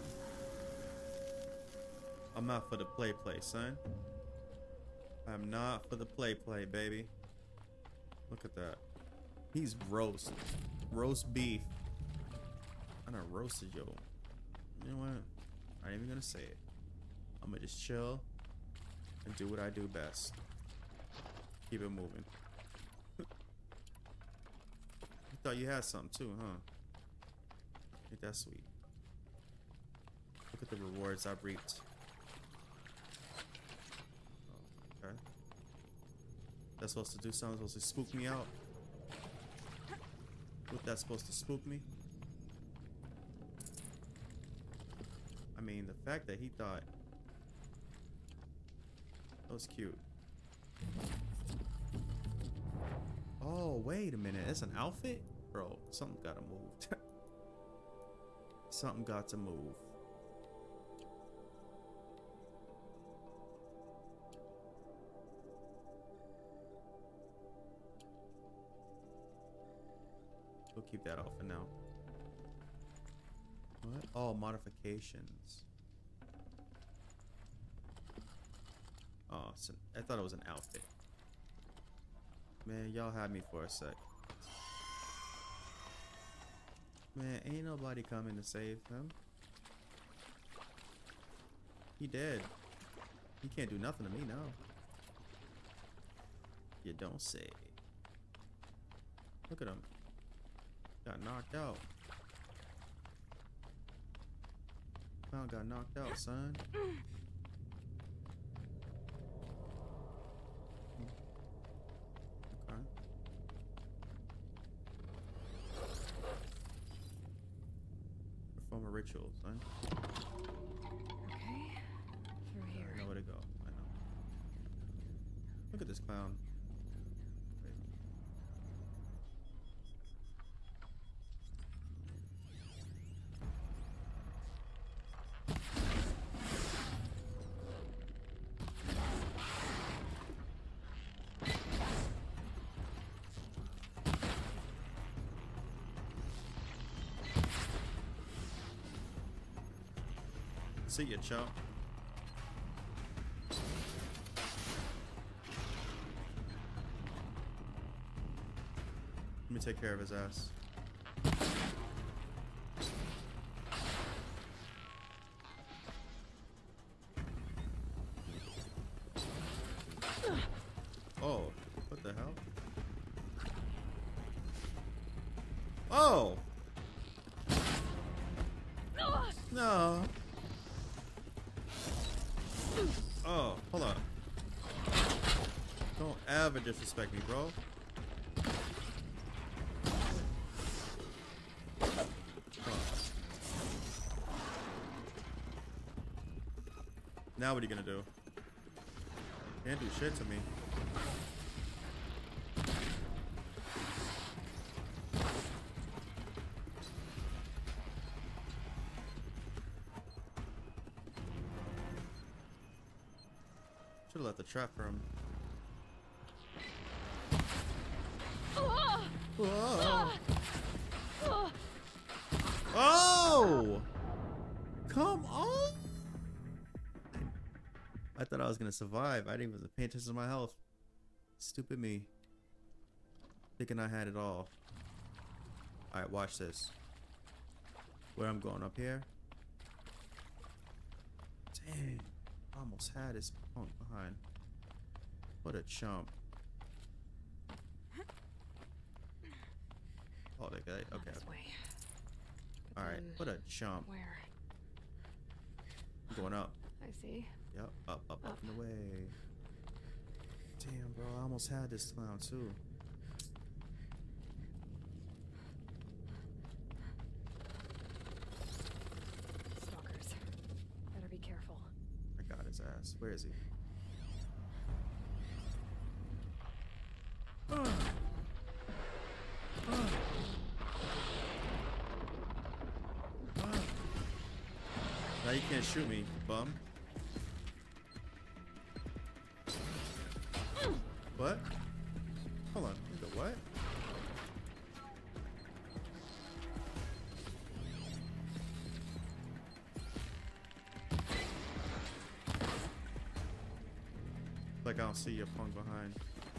Speaker 1: I'm not for the play play, son. I'm not for the play play, baby. Look at that. He's roast. Roast beef. I done roasted yo. You know what? I ain't even gonna say it. I'm gonna just chill and do what I do best. Keep it moving. You thought you had something too, huh? Ain't that sweet? Look at the rewards I've reaped. Oh, okay. That's supposed to do something, supposed to spook me out. What that's supposed to spook me? I mean, the fact that he thought that was cute. Oh, wait a minute. It's an outfit? Bro, something gotta move. Something got to move. We'll keep that off for now. What? Oh, modifications. Oh, it's an, I thought it was an outfit. Man, y'all had me for a sec. Man, ain't nobody coming to save him. He dead. He can't do nothing to me now. You don't say. Look at him. Got knocked out. Clown got knocked out, son. Okay. Perform a ritual, son.
Speaker 3: Okay, through here.
Speaker 1: I know where to go. I know. Look at this clown. See ya, chump. Let me take care of his ass. Oh! No. Oh, hold on. Don't ever disrespect me, bro. Now what are you gonna do? Can't do shit to me. Should've let the trap for him. Whoa. Oh! Come on! I thought I was gonna survive. I didn't even pay attention to my health. Stupid me. Thinking I had it all. Alright, watch this. Where I'm going, up here? Dang. I almost had his punk behind. What a chump. Oh, that guy. Okay. Alright, what a chump.
Speaker 3: Where?
Speaker 1: I'm going up.
Speaker 3: I see.
Speaker 1: Yep, up, up, up,
Speaker 3: Up.
Speaker 1: and away. Damn, bro, I almost had this clown too.
Speaker 3: Stalkers. Better be careful.
Speaker 1: I got his ass. Where is he? Uh. Uh. Uh. Now you can't shoot me, bum. What? Hold on. The what? Like I don't see your punk behind.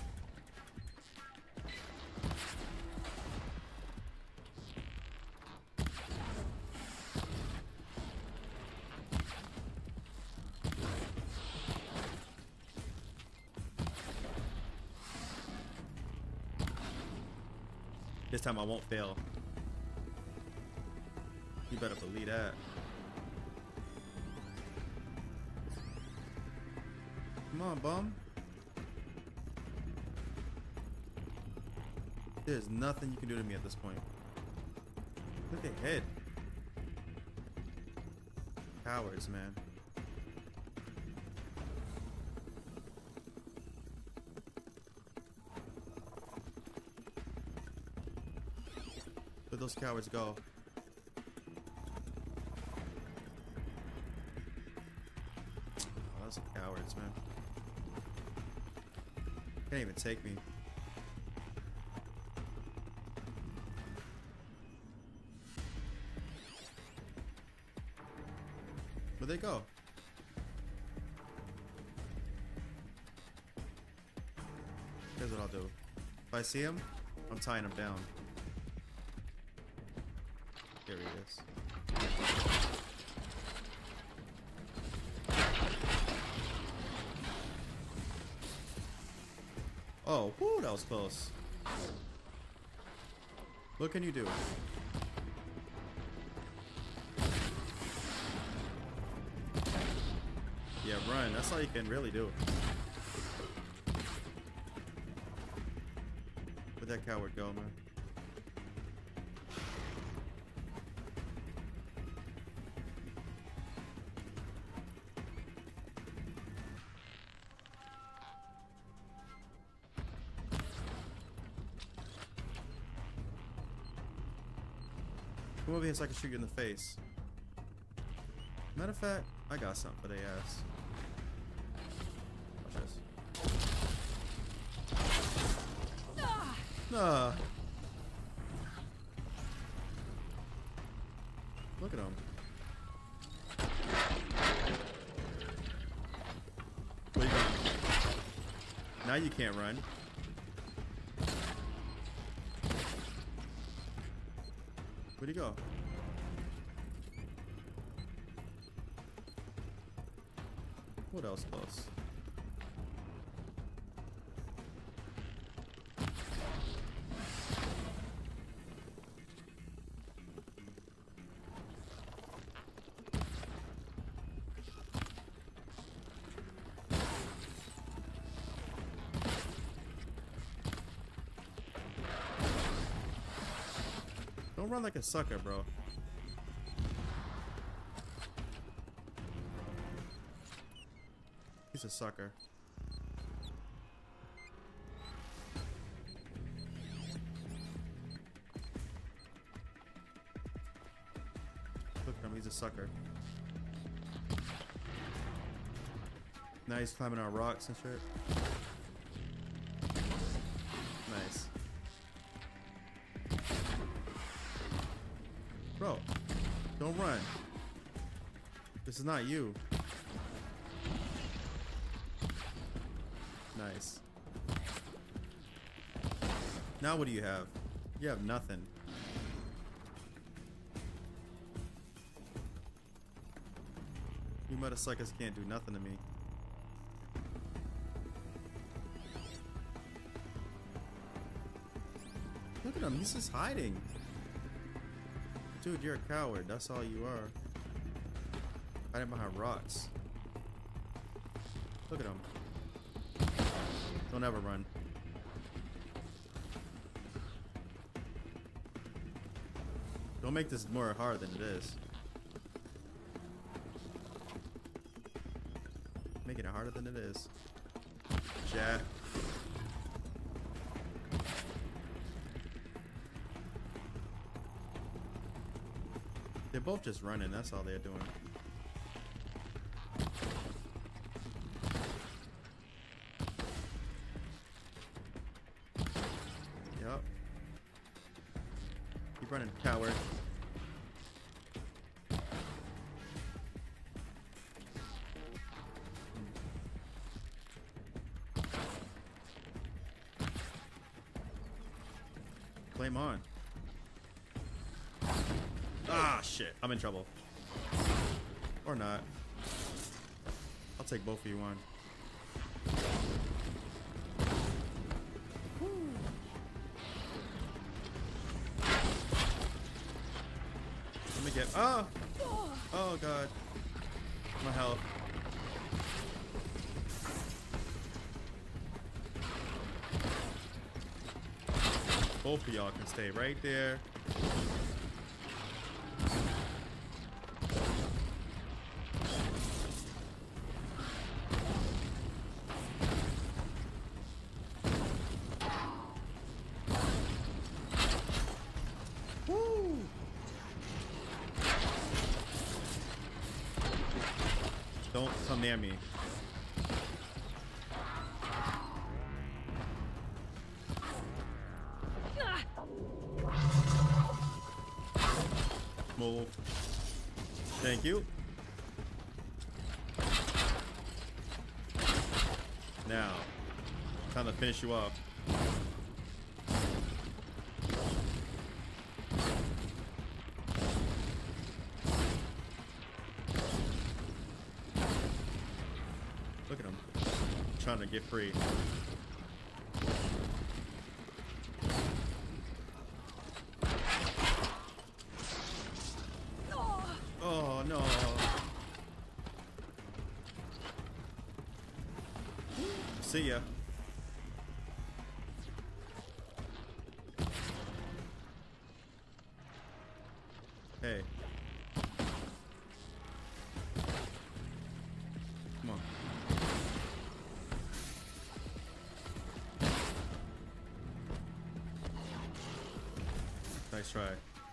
Speaker 1: This time I won't fail. You better believe that. Come on, bum. There's nothing you can do to me at this point. Look at their head. Cowards, man. Where'd those cowards go? Oh, those are cowards, man. Can't even take me. Where'd they go? Here's what I'll do. If I see him, I'm tying him down. Here he is. Oh, whoo, that was close. What can you do? Yeah, run. That's all you can really do. Where'd that coward go, man? Come over here so I can shoot you in the face. Matter of fact, I got something for their ass. Watch this. Nah. Look at him. Where you going? Now you can't run. Where'd he go? What else close? Don't run like a sucker, bro. He's a sucker. Look at him, he's a sucker. Now he's climbing on rocks and shit. Nice. Bro, don't run. This is not you. Nice. Now what do you have? You have nothing. You motherfuckers can't do nothing to me. Look at him, he's just hiding. Dude, you're a coward. That's all you are. Hiding behind rocks. Look at him. Don't ever run. Don't make this more hard than it is. Making it harder than it is. Jack. They're both just running. That's all they're doing. Yep. Keep running, coward. Flame on. Ah, shit. I'm in trouble. Or not. I'll take both of you on. Let me get... Oh! Oh, God. My health. Both of y'all can stay right there. Woo! Don't come near me. Move. Thank you. Now, time to finish you off. Look at him. Trying to get free. Oh no. See ya. Hey. Come on. Nice try.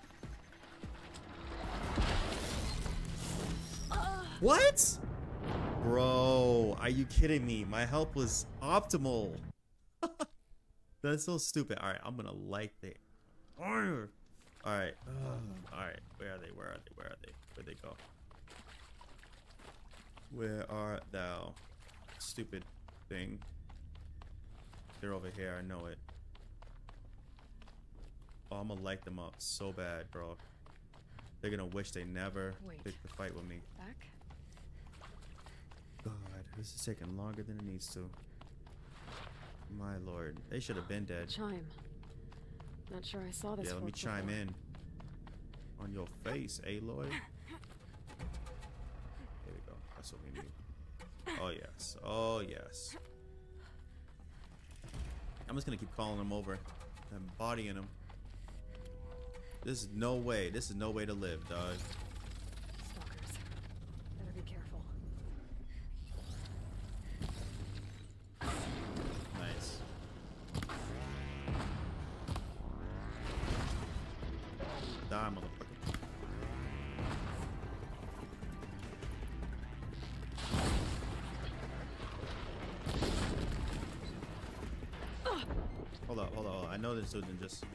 Speaker 1: What? Bro, are you kidding me? My health was optimal. That's so stupid. All right, I'm gonna light the. All right, uh, all right. Where are they? Where are they? Where are they? Where'd they go? Where art thou, stupid thing? They're over here. I know it. Oh, I'm gonna light them up so bad, bro. They're gonna wish they never
Speaker 3: Wait.
Speaker 1: picked the fight with me.
Speaker 3: Back?
Speaker 1: God, this is taking longer than it needs to. My lord, they should have been dead.
Speaker 3: Chime. Not sure I saw this.
Speaker 1: Yeah, let me
Speaker 3: fork
Speaker 1: chime
Speaker 3: before.
Speaker 1: in. On your face, Aloy. There we go. That's what we need. Oh yes. Oh yes. I'm just gonna keep calling them over and bodying them. This is no way. This is no way to live, dog.
Speaker 3: Stalkers. Better be careful.
Speaker 1: Nice. Die, motherfucker. Hold up, hold up, hold up. I know this dude didn't just...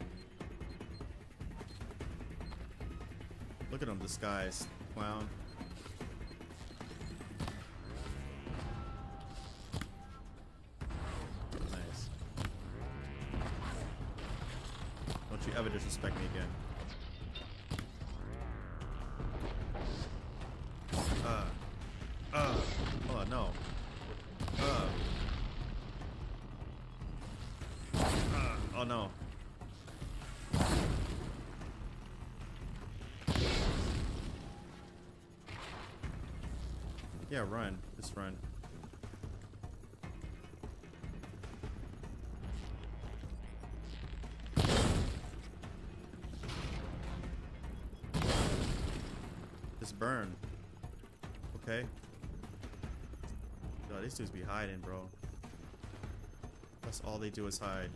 Speaker 1: Look at him, disguised clown. Nice. Don't you ever disrespect me again. Uh. Uh. Oh, no. Uh. Uh. Oh, no. Yeah, run. Just run. Just burn. Okay. Yo, these dudes be hiding, bro. That's all they do is hide.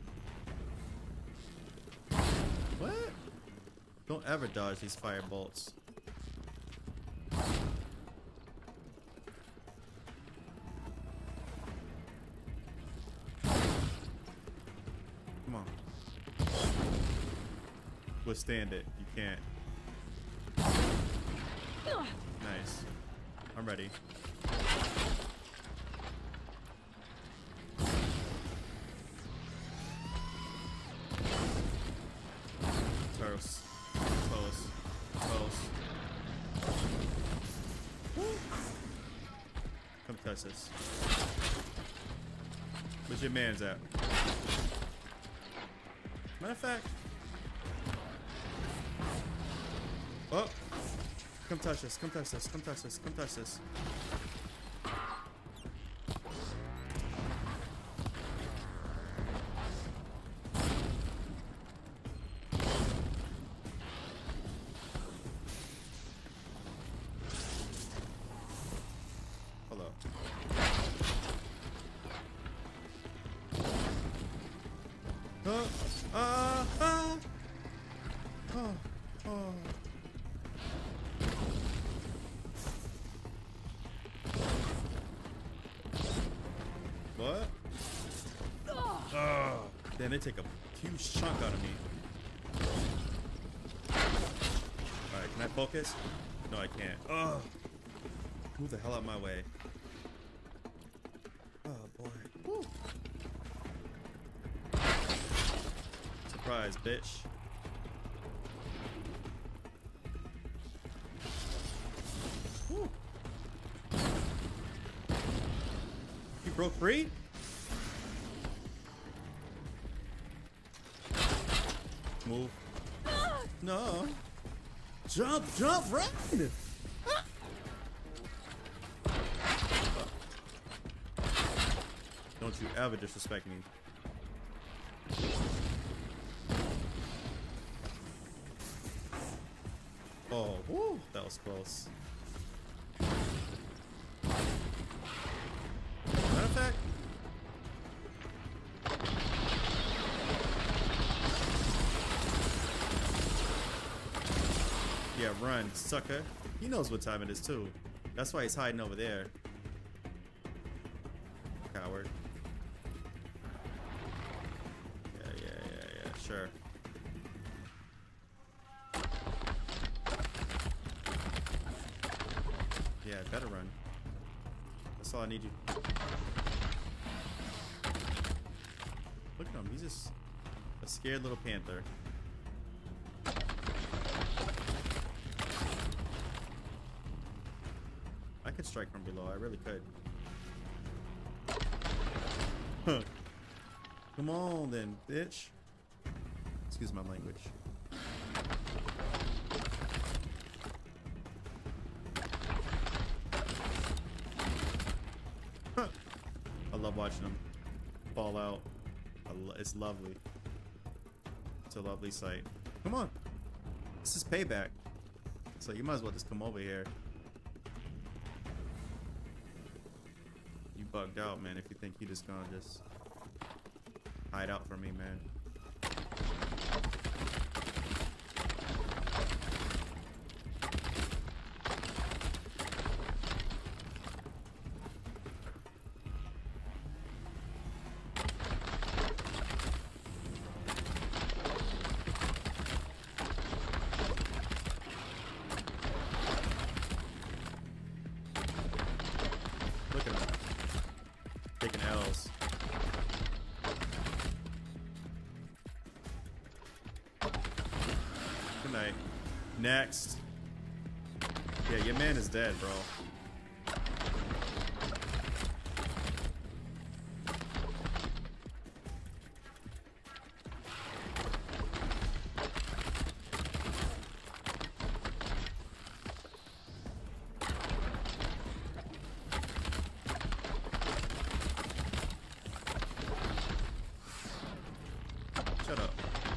Speaker 1: What? Don't ever dodge these fire bolts. Come on. Withstand it. You can't. Nice. I'm ready. Close. Close. Close. Come touch this. Where's your man's at? Matter of fact. Oh. Come touch this. Come touch this. Come touch this. Come touch this. Hold up. Uh, uh, uh. Oh, oh. What? Oh, damn, they take a huge chunk out of me. Alright, can I focus? No, I can't. Oh, move the hell out of my way. Oh, boy. Woo. Surprise, bitch. Woo. You broke free? Move. No. Jump, jump, run! Don't you ever disrespect me. Oh, woo, that was close. Matter of fact, yeah, run, sucker. He knows what time it is too. That's why he's hiding over there. Coward. Yeah, yeah, yeah, yeah, sure. Yeah, I better run. That's all I need you. Look at him, he's just a scared little panther. I could strike from below, I really could. Huh. Come on then, bitch. Excuse my language. Huh. I love watching them fall out. I lo it's lovely. It's a lovely sight. Come on. This is payback. So you might as well just come over here. You bugged out, man, if you think you just gonna just hide out from me, man. Look at him. Taking L's. Good night. Next. Yeah, your man is dead, bro. Shut up.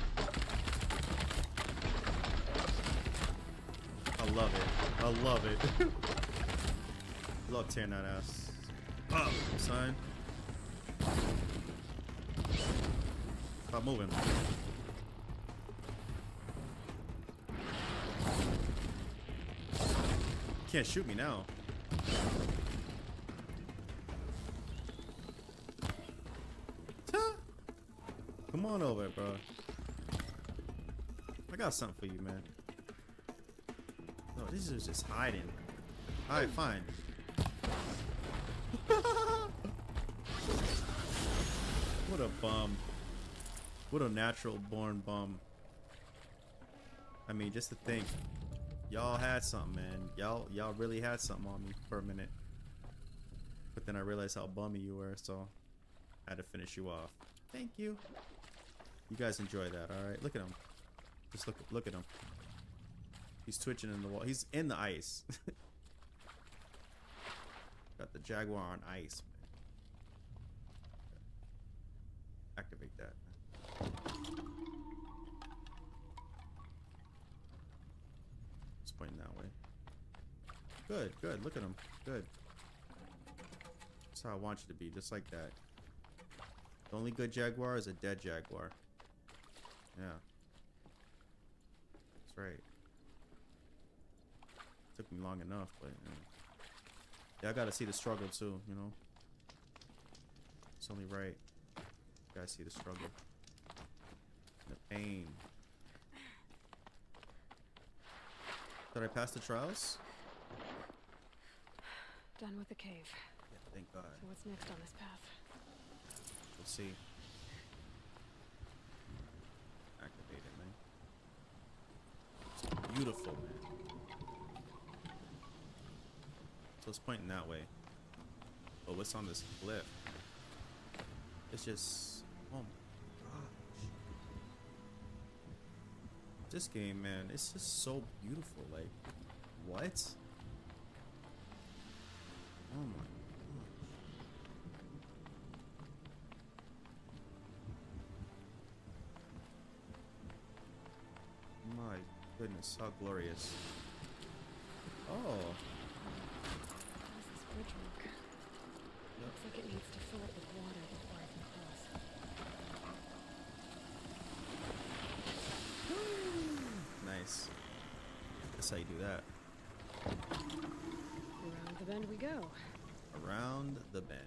Speaker 1: I love it. I love it. Love tearing that ass up, son. Stop moving. Can't shoot me now. Come on over, bro. I got something for you, man. No, this is just hiding. Alright, fine. What a bum. What a natural born bum. I mean, just to think. Y'all had something, man. Y'all y'all really had something on me for a minute. But then I realized how bummy you were, so I had to finish you off. Thank you. You guys enjoy that, all right? Look at him. Just look, look at him. He's twitching in the wall. He's in the ice. Got the Jaguar on ice, man. Activate that. Just pointing that way. Good, good. Look at him. Good. That's how I want you to be, just like that. The only good Jaguar is a dead Jaguar. Yeah. That's right. Took me long enough, but yeah. Yeah, I gotta see the struggle too, you know? It's only right. Gotta see the struggle. The pain. Did I pass the trials?
Speaker 3: Done with the cave.
Speaker 1: Yeah, thank God.
Speaker 3: So what's next on this path?
Speaker 1: We'll see. Activate it, man. It's beautiful, man. So it's pointing that way. But what's on this cliff? It's just, oh my gosh. This game, man, it's just so beautiful. Like, what? Oh my gosh. My goodness, how glorious. Oh.
Speaker 3: How's this bridge work? Looks like it needs to fill up with water before I can cross.
Speaker 1: Nice. That's how you do that.
Speaker 3: Around the bend we go.
Speaker 1: Around the bend.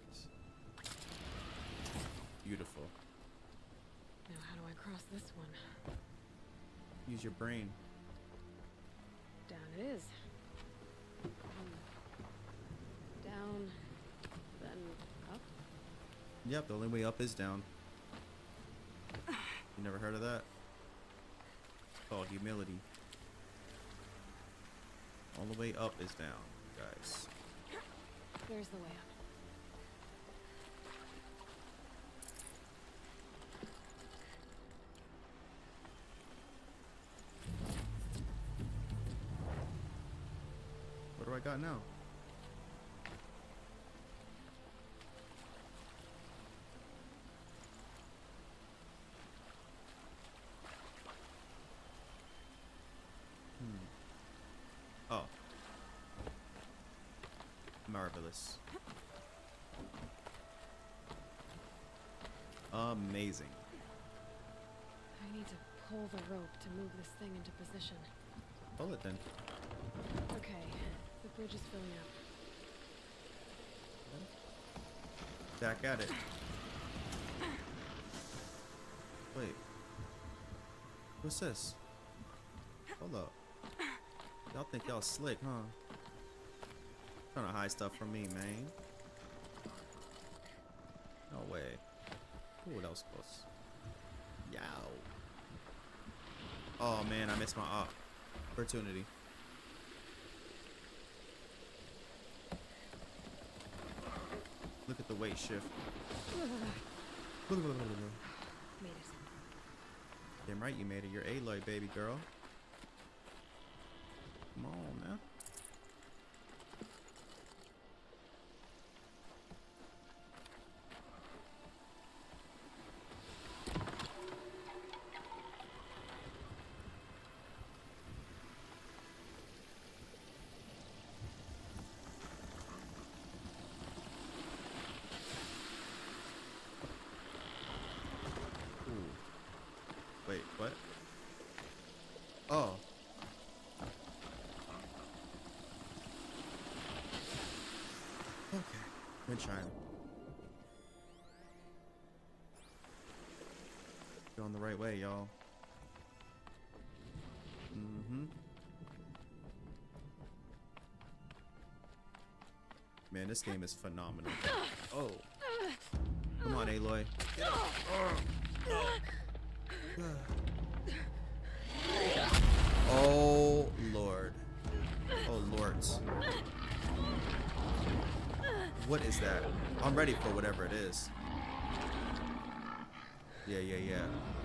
Speaker 1: Beautiful.
Speaker 3: Now how do I cross this one?
Speaker 1: Use your brain.
Speaker 3: Down it is. Hmm. Down, then up.
Speaker 1: Yep, the only way up is down. You never heard of that? It's called humility. All the way up is down, guys.
Speaker 3: There's the way up.
Speaker 1: What do I got now? marvelous. Amazing.
Speaker 3: I need to pull the rope to move this thing into position.
Speaker 1: Pull it then.
Speaker 3: Okay, the bridge is filling up.
Speaker 1: Back at it. Wait. What's this? Hold up. Y'all think y'all slick, huh? Trying to hide stuff from me, man. No way. Ooh, that was close. Yow. Oh man, I missed my op opportunity. Look at the weight shift.
Speaker 3: Made it.
Speaker 1: Damn right you made it. You're Aloy, baby girl. Come on, man. Wait, what? Oh. Okay. Good trying. Going the right way, y'all. Mm-hmm. Man, this game is phenomenal. Oh. Come on, Aloy. Get up. Oh Lord. Oh Lords. What is that? I'm ready for whatever it is. Yeah, yeah, yeah.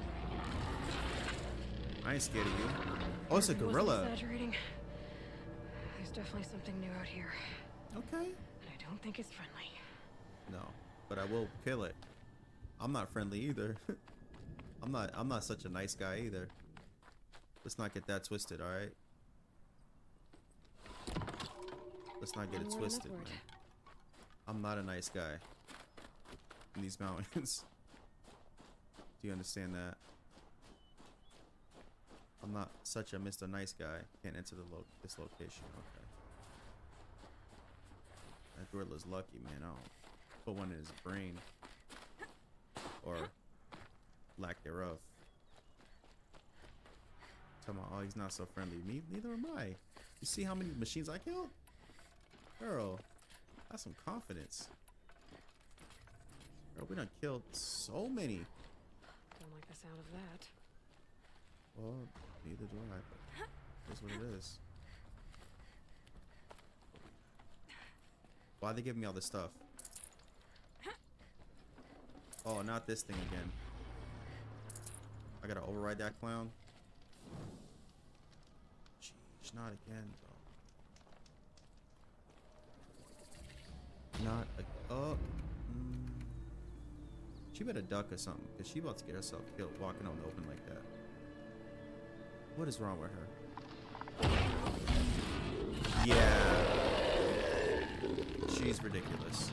Speaker 1: I ain't scared of you. Oh, it's a gorilla.
Speaker 3: Exaggerating. There's definitely something new out here.
Speaker 1: Okay.
Speaker 3: And I don't think it's friendly.
Speaker 1: No, but I will kill it. I'm not friendly either. I'm not I'm not such a nice guy either. Let's not get that twisted, all right? Let's not get it twisted, man. I'm not a nice guy in these mountains. Do you understand that? I'm not such a Mister Nice Guy. Can't enter the lo this location. Okay. That gorilla's lucky, man. I don't put one in his brain. Or lack thereof. Tell me, oh, he's not so friendly. Me, neither am I. You see how many machines I killed? Girl, that's some confidence. Girl, we done killed so many.
Speaker 3: Don't like the sound of that.
Speaker 1: Well, neither do I, but that's what it is. Why are they giving me all this stuff? Oh, not this thing again. I gotta override that clown. Jeez, not again, though. Not a oh. Mm. She better duck or something, cause she about to get herself killed walking on the open like that. What is wrong with her? Yeah. She's ridiculous.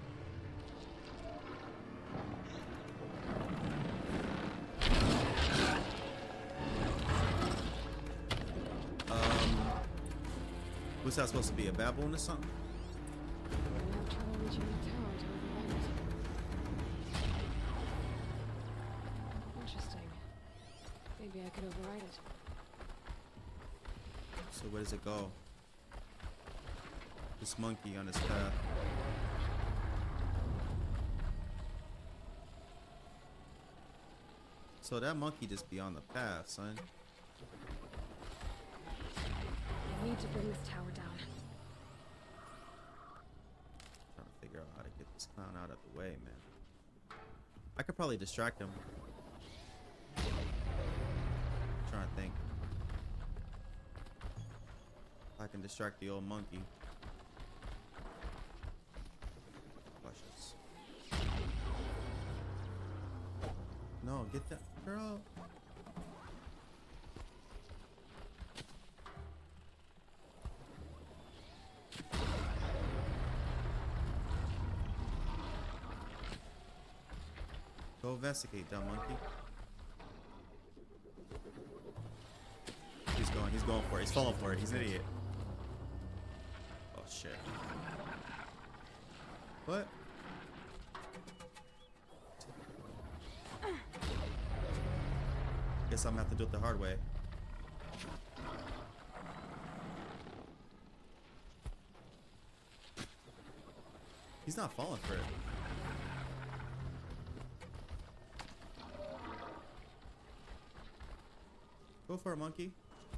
Speaker 1: Um, what's that supposed to be? A baboon or something?
Speaker 3: Interesting. Maybe I could override it.
Speaker 1: So where does it go? This monkey on his path. So that monkey just be on the path, son.
Speaker 3: I need to bring this tower down.
Speaker 1: Trying to figure out how to get this clown out of the way, man. I could probably distract him. Trying to think. I can distract the old monkey. Watch this. No, get that girl. Go investigate, dumb monkey. He's going, he's going for it. He's falling for it. He's an idiot. Oh, shit. What? Guess I'm gonna have to do it the hard way. He's not falling for it. Go for it, monkey.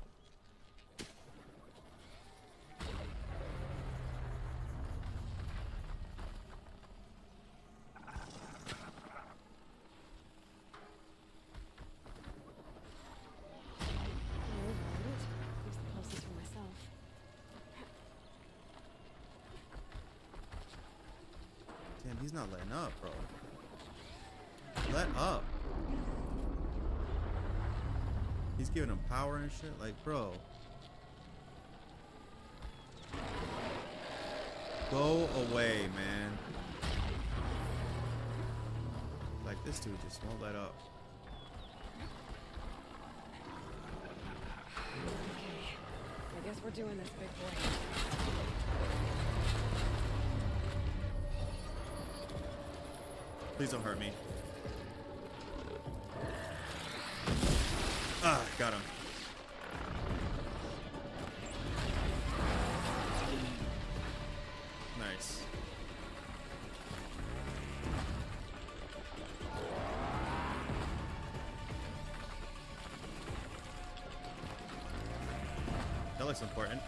Speaker 1: Damn, he's not letting up, bro. Let up. He's giving him power and shit. Like, bro. Go away, man. Like, this dude just won't let up.
Speaker 3: Okay. I guess we're doing this, big boy.
Speaker 1: Please don't hurt me. Ah, got him. Nice. That looks important.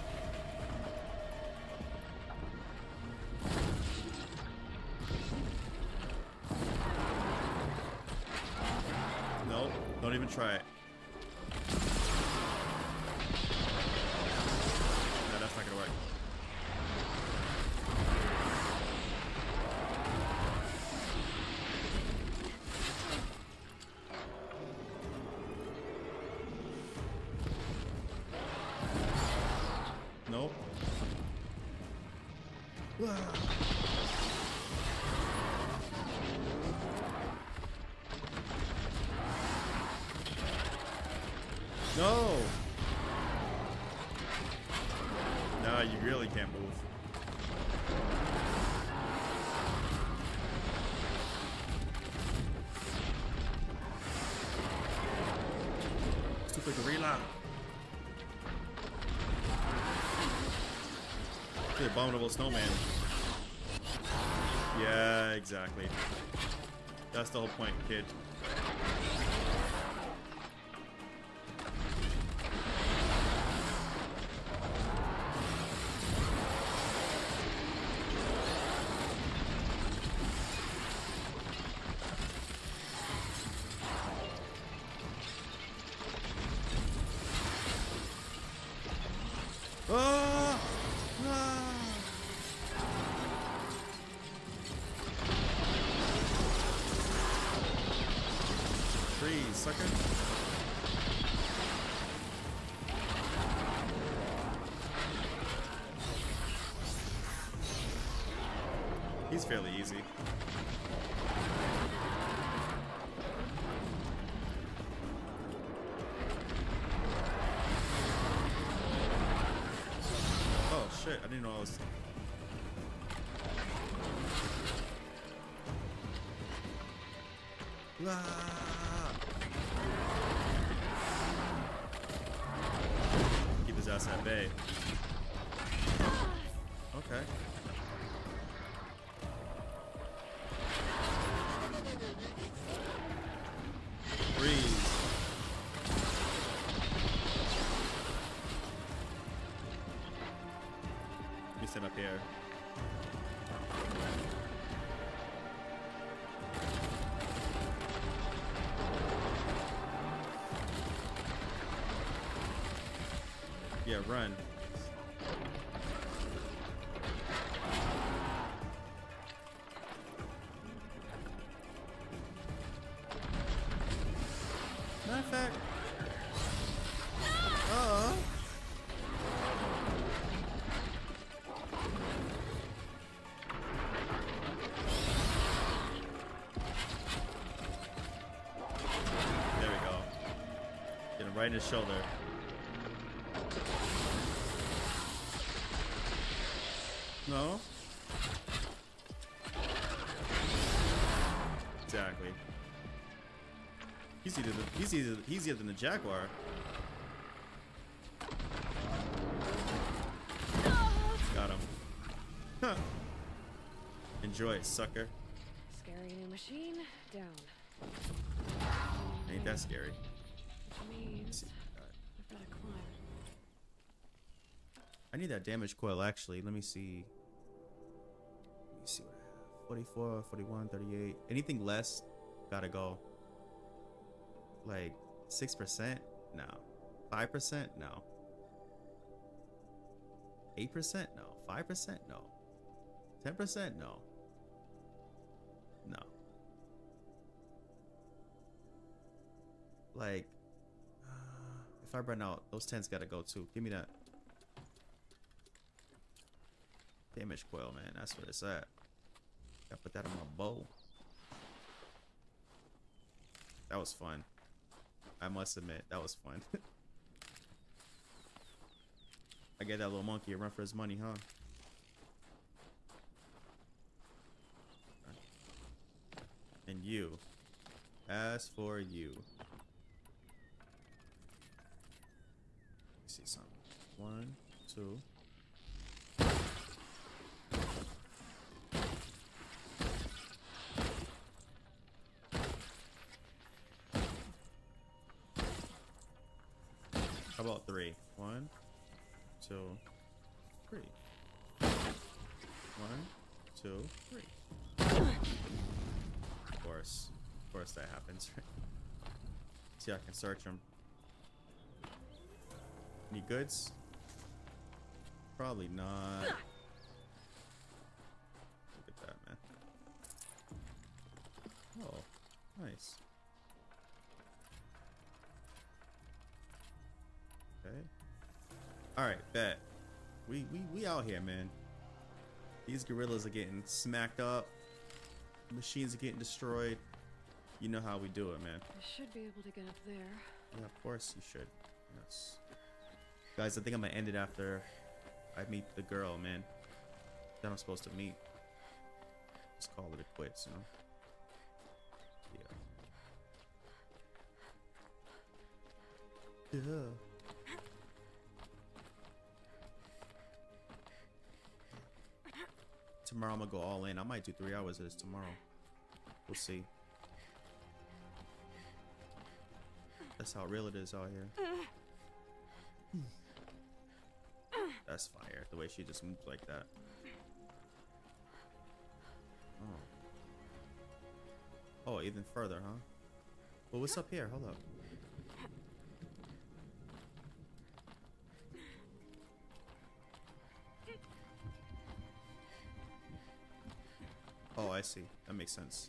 Speaker 1: Nope, don't even try it. No, that's not gonna work. Nope. No. Nah, you really can't move. Stupid gorilla. The abominable snowman. Yeah, exactly. That's the whole point, kid. Ah! Ah! Freeze, sucker. He's fairly easy. Oh shit, I didn't know I was... Ah! Keep his ass at bay. Okay. Freeze. Let me sit up here. Yeah, run. Matter of fact. Uh. Right in his shoulder. No? Exactly. He's easier than, he's easier, easier than the Jaguar. Got him. Huh. Enjoy it, sucker.
Speaker 3: Scary new machine down.
Speaker 1: Ain't that scary?
Speaker 3: Which means I've got to climb.
Speaker 1: I need that damage coil actually. Let me see. Let me see what I have. forty-four, forty-one, thirty-eight. Anything less, gotta go. Like six percent? No. five percent? No. eight percent? No. five percent? No. ten percent? No. No. Like, uh, if I run out, those tens gotta go too. Give me that. Damage coil, man. That's where it's at. Gotta put that on my bow. That was fun. I must admit, that was fun. I gave that little monkey a run for his money, huh? And you. As for you. Let me see something. One, two. How about three? One, two, three. One, two, three. Of course. Of course that happens. See, I can search them. Any goods? Probably not. Look at that, man. Oh, nice. Okay. All right, bet. We we we out here, man. These gorillas are getting smacked up. Machines are getting destroyed. You know how we do it, man.
Speaker 3: I should be able to get up there.
Speaker 1: Yeah, of course you should. Yes. Guys, I think I'm gonna end it after I meet the girl, man. That I'm supposed to meet. Just call it a quits, you know? Yeah. Yeah. Tomorrow I'm gonna go all in. I might do three hours of this tomorrow. We'll see. That's how real it is out here. That's fire. The way she just moves like that. Oh. Oh, even further, huh? Well, what's up here? Hold up. Oh, I see. That makes sense.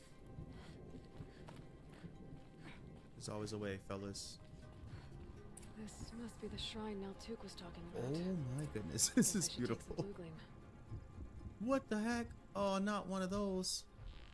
Speaker 1: There's always a way, fellas.
Speaker 3: This must be the shrine Naltuk was talking about.
Speaker 1: Oh my goodness, this is beautiful. What the heck? Oh, not one of those.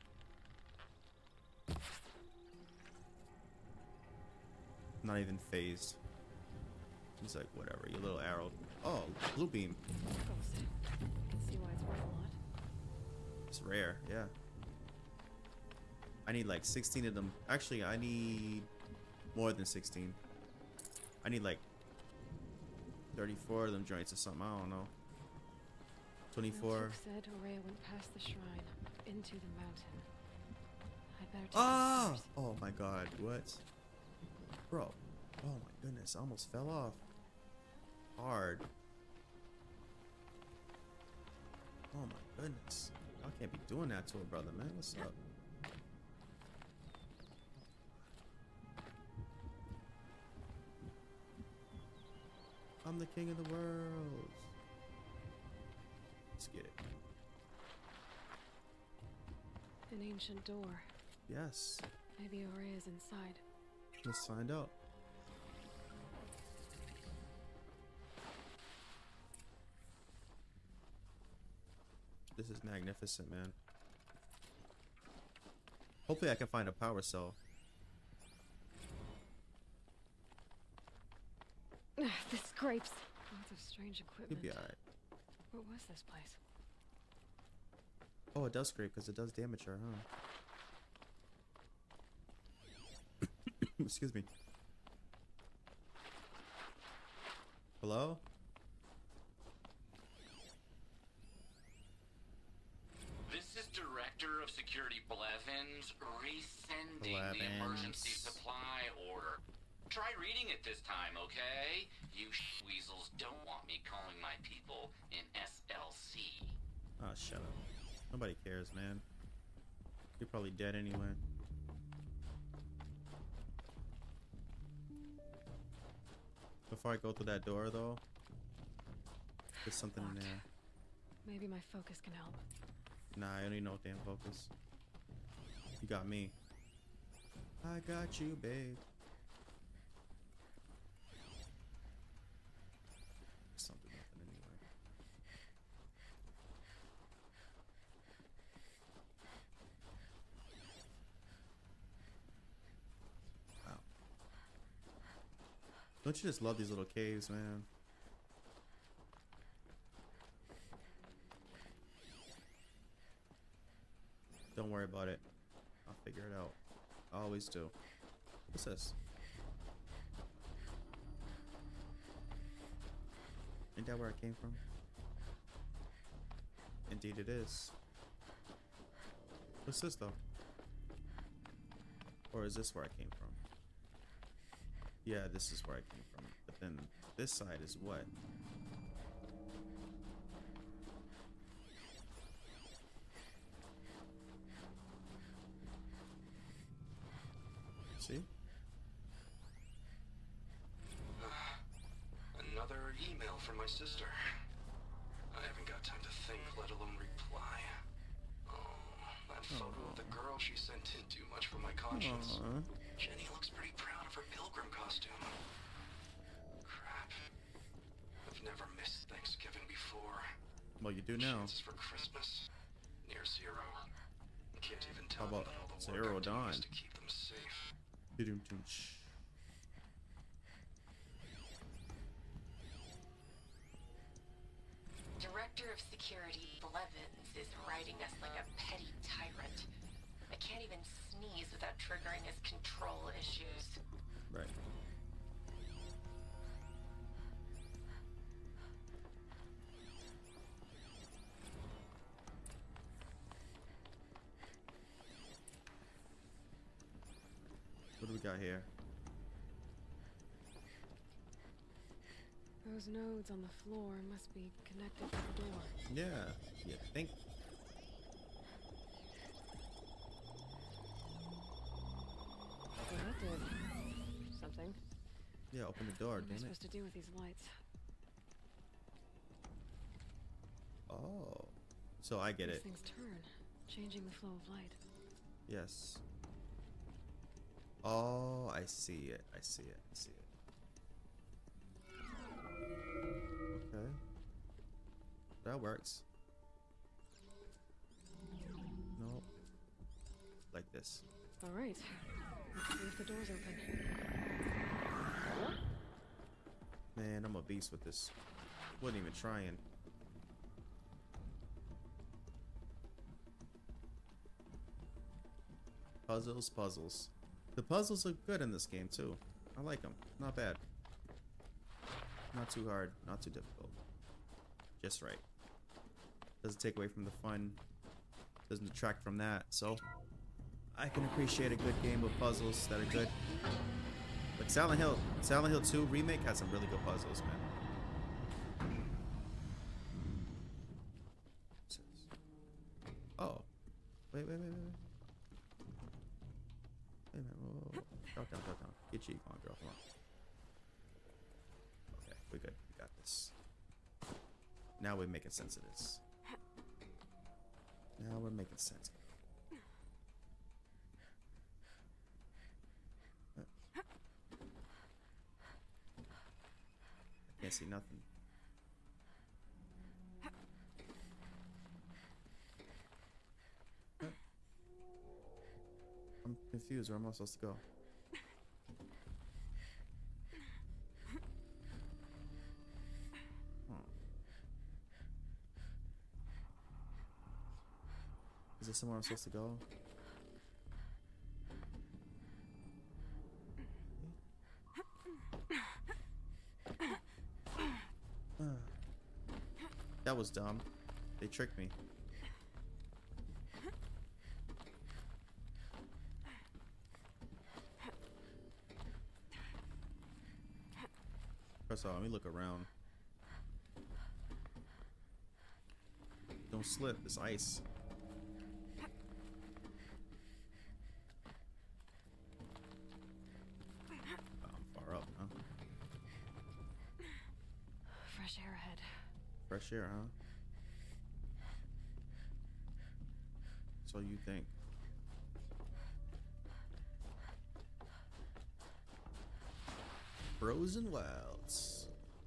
Speaker 1: Not even phased. He's like, whatever, you little arrow. Oh, blue beam.
Speaker 3: Ghost. I can see why it's worth a lot.
Speaker 1: It's rare, yeah. I need like sixteen of them. Actually, I need more than sixteen. I need like thirty-four of them joints or something. I don't know. twenty-four.
Speaker 3: Naltuk said Aurea went past the shrine into the mountain. I'd better take
Speaker 1: Ah!
Speaker 3: the stairs.
Speaker 1: Oh my god, what? Bro. Oh my goodness, I almost fell off. Hard. Oh my goodness. I can't be doing that to a brother, man. What's up? I'm the king of the world. Let's get it.
Speaker 3: An ancient door.
Speaker 1: Yes.
Speaker 3: Maybe Aurea's inside.
Speaker 1: Let's find out. This is magnificent, man. Hopefully I can find a power cell.
Speaker 3: The scrapes. Lots of strange equipment.
Speaker 1: You'll be alright.
Speaker 3: What was this place?
Speaker 1: Oh, it does scrape because it does damage her, huh? Excuse me. Hello?
Speaker 9: This is Director of Security Blevins resending the
Speaker 1: Blevins.
Speaker 9: emergency supply order. Try reading it this time, okay? You weasels don't want me calling my people in S L C.
Speaker 1: Oh, shut up. Nobody cares, man. You're probably dead anyway. Before I go through that door, though, there's something in
Speaker 3: Locked.
Speaker 1: there.
Speaker 3: Maybe my focus can help.
Speaker 1: Nah, I don't need no damn focus. You got me. I got you, babe. Something, nothing anyway. Wow. Don't you just love these little caves, man? Don't worry about it. I'll figure it out. I always do. What's this? Ain't that where I came from? Indeed it is. What's this though? Or is this where I came from? Yeah, this is where I came from. But then this side is what? See?
Speaker 12: Another email from my sister. I haven't got time to think, let alone reply. Oh, that photo of the girl she sent didn't do much for my conscience.
Speaker 1: Aww.
Speaker 12: Jenny looks pretty proud of her pilgrim costume. Crap. I've never missed Thanksgiving before.
Speaker 1: Well, you do now.
Speaker 12: Chances for Christmas? Near zero. Can't even tell
Speaker 1: How about
Speaker 12: them all the
Speaker 1: Zero
Speaker 12: work I'm doing
Speaker 1: Dawn?
Speaker 12: is to keep them safe.
Speaker 1: Doo-doo-doo-sh.
Speaker 13: Director of Security Blevins is writing us like a petty tyrant. I can't even sneeze without triggering his control issues.
Speaker 1: Right. What do we got here?
Speaker 3: Those nodes on the floor must be connected to the door.
Speaker 1: Yeah, you think?
Speaker 3: Well, that did something.
Speaker 1: Yeah, open the door,
Speaker 3: What am I
Speaker 1: damn it.
Speaker 3: supposed to do with these lights?
Speaker 1: Oh. So I get
Speaker 3: These
Speaker 1: it.
Speaker 3: things turn, changing the flow of light.
Speaker 1: Yes. Oh, I see it. I see it. I see it. Okay. That works. Nope. Like this.
Speaker 3: All right. Let's see if the door's open.
Speaker 1: Man, I'm a beast with this. Wasn't even trying. Puzzles, puzzles. The puzzles are good in this game too. I like them. Not bad. Not too hard, not too difficult. Just right. Doesn't take away from the fun. Doesn't detract from that. So I can appreciate a good game with puzzles that are good. Like Silent Hill, Silent Hill two Remake has some really good puzzles, man. Oh, wait, wait, wait, wait, wait. Wait a minute. Whoa, whoa, whoa. Drop down, drop down. Get cheek on, girl. Come on. Okay, we're good. We got this. Now we're making sense of this. Now we're making sense. I can't see nothing. I'm confused. Where am I supposed to go? this somewhere I'm supposed to go? That was dumb. They tricked me. First of all, let me look around. Don't slip, it's ice. Oh, I'm far up, huh?
Speaker 3: Fresh air ahead.
Speaker 1: Fresh air, huh? So you think. Frozen Wilds.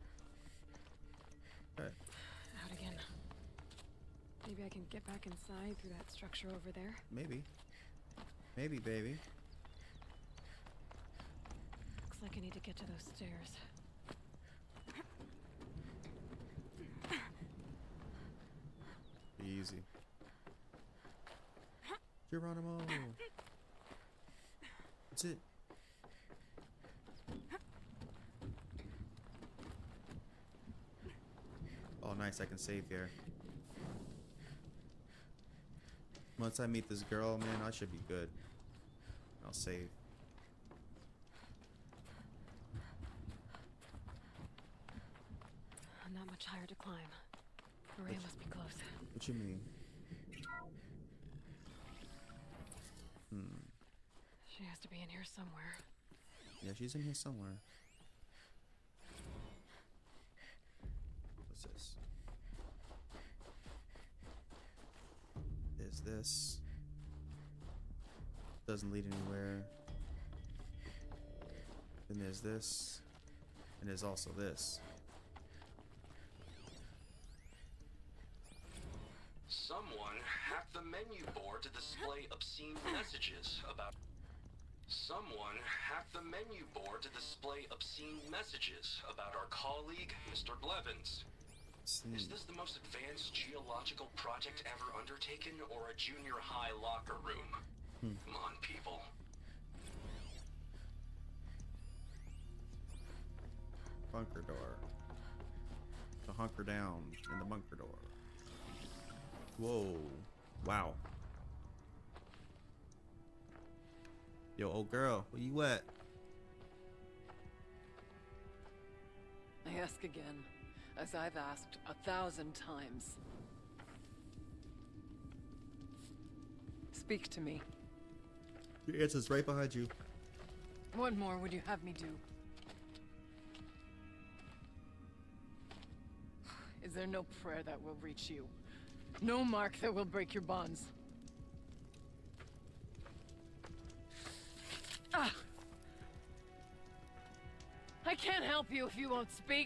Speaker 1: Okay.
Speaker 3: Out again. Maybe I can get back inside through that structure over there.
Speaker 1: Maybe. Maybe, baby.
Speaker 3: Looks like I need to get to those stairs.
Speaker 1: Easy. Geronimo. That's it. Oh, nice. I can save here. Once I meet this girl, man, I should be good. I'll save.
Speaker 3: Not much higher to climb. Maria must be close.
Speaker 1: What you mean? Hmm.
Speaker 3: She has to be in here somewhere.
Speaker 1: Yeah, she's in here somewhere. What's this? Is this? Doesn't lead anywhere. Then there's this. And there's also this.
Speaker 12: Someone hacked the menu board to display obscene messages about... Someone hacked the menu board to display obscene messages about our colleague, Mister Blevins.
Speaker 1: See.
Speaker 12: Is this the most advanced geological project ever undertaken, or a junior high locker room?
Speaker 1: Hmm.
Speaker 12: Come on, people.
Speaker 1: Bunker door. To hunker down in the bunker door. Whoa. Wow. Yo, old girl, where you at?
Speaker 14: I ask again, as I've asked a thousand times. Speak to me.
Speaker 1: Your answer's right behind you.
Speaker 14: What more would you have me do? Is there no prayer that will reach you? No mark that will break your bonds? Ah! I can't help you if you won't speak.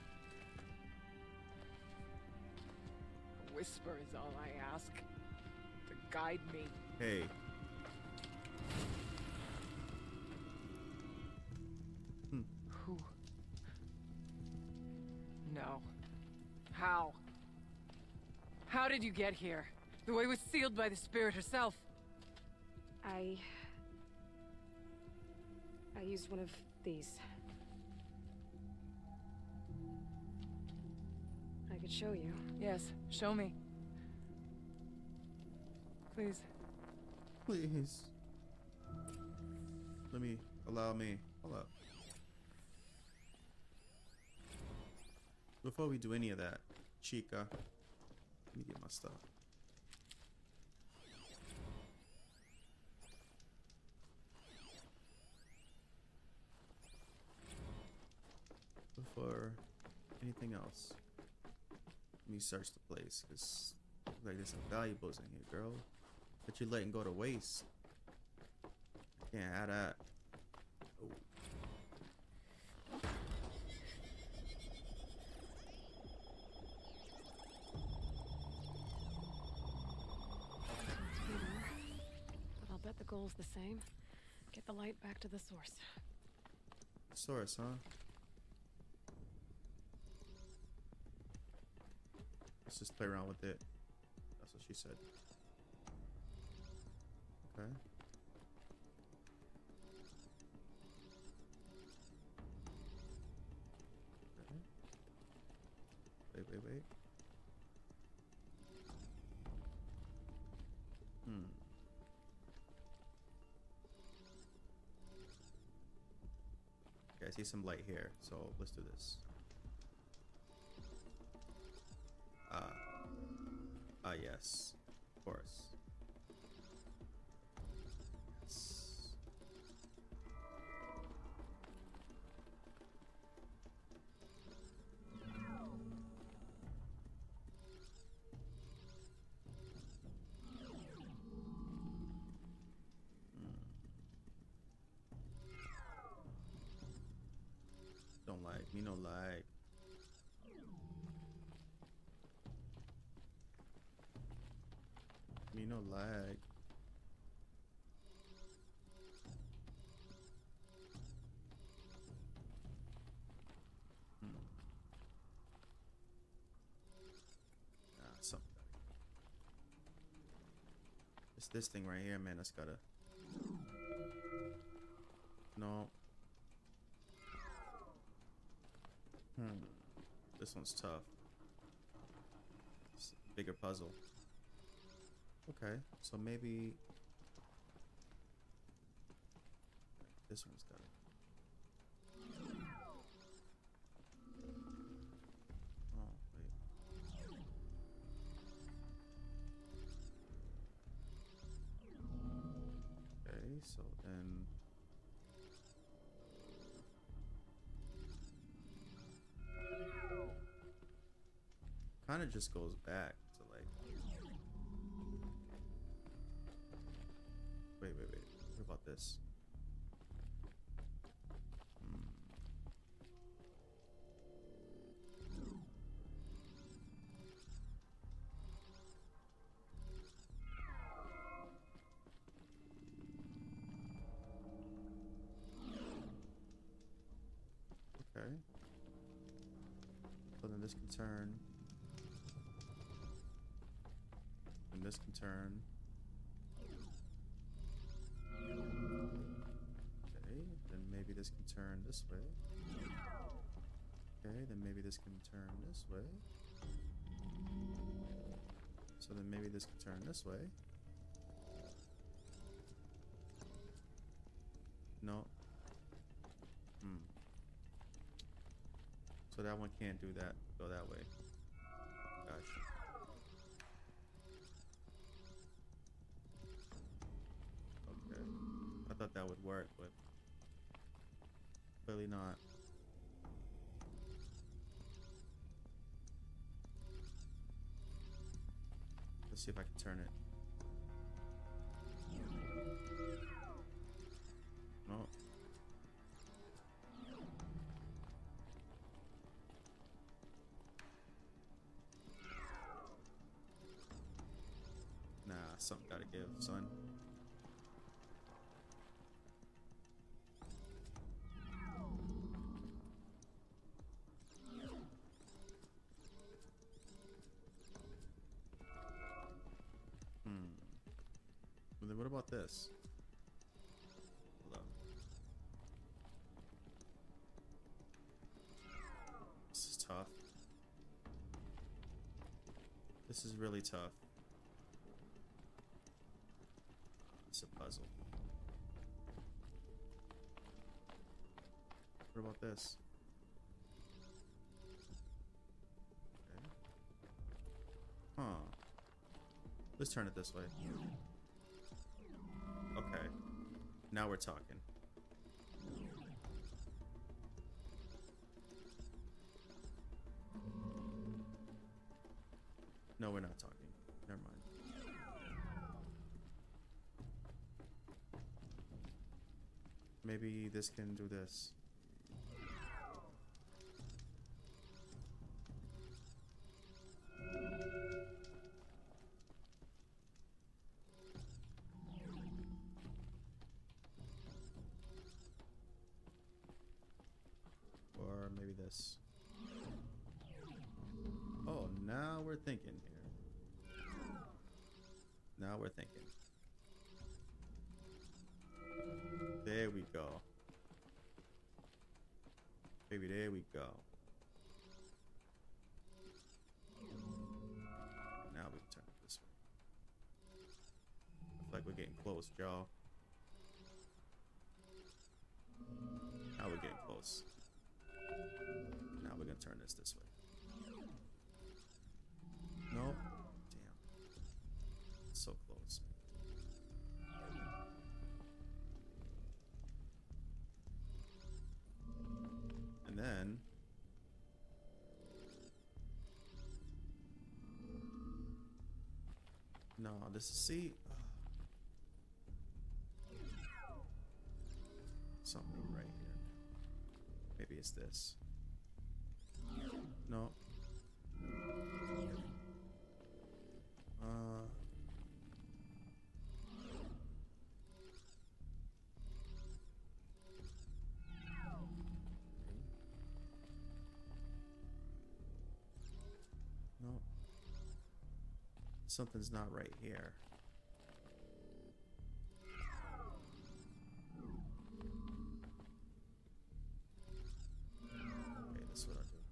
Speaker 14: A whisper is all I ask. To guide me.
Speaker 1: Hey. Hmm.
Speaker 14: Who? No. How? How did you get here? The way was sealed by the spirit herself.
Speaker 3: I... I used one of these. I could show you.
Speaker 14: Yes, show me. Please.
Speaker 1: Please. Let me, allow me. Hold up. Before we do any of that, Chica, let me get my stuff. Before anything else, let me search the place, because like there's some valuables in here, girl, that you're letting go to waste. I can't have that. Oh.
Speaker 3: But I'll bet the goal's the same. Get the light back to the source.
Speaker 1: Source, huh? Let's just play around with it. That's what she said. Okay. Okay. Wait, wait, wait. Hmm. Okay, I see some light here, so let's do this. Ah. Ah, yes. Of course. Yes. Don't like me, no like. Me no lag. Hmm. Ah, something. It's this thing right here, man. That's gotta. No. Hmm. This one's tough. It's a bigger puzzle. Okay, so maybe this one's got it. Oh, wait. Okay, so then kind of just goes back to like. Wait, wait, wait. What about this? Hmm. Okay. So then this can turn. And this can turn. Maybe this can turn this way. Okay, then maybe this can turn this way. So then maybe this can turn this way. No. Hmm. So that one can't do that. Go that way. Gotcha. Okay. I thought that would work, but clearly not. Let's see if I can turn it. No. Nah, something gotta give, son. What about this? Hold up. This is tough. This is really tough. It's a puzzle. What about this? Okay. Huh. Let's turn it this way. Okay, now we're talking. No, we're not talking. Never mind. Maybe this can do this. This. Oh, now we're thinking here. Now we're thinking. There we go. Baby, there we go. Now we can turn it this way. I feel like we're getting close, y'all. Now we're getting close. Now we're gonna turn this this way. No. Damn. So close. And then no, this is see something right here. Maybe it's this. No. Uh No. Something's not right here. Okay, that's what I do.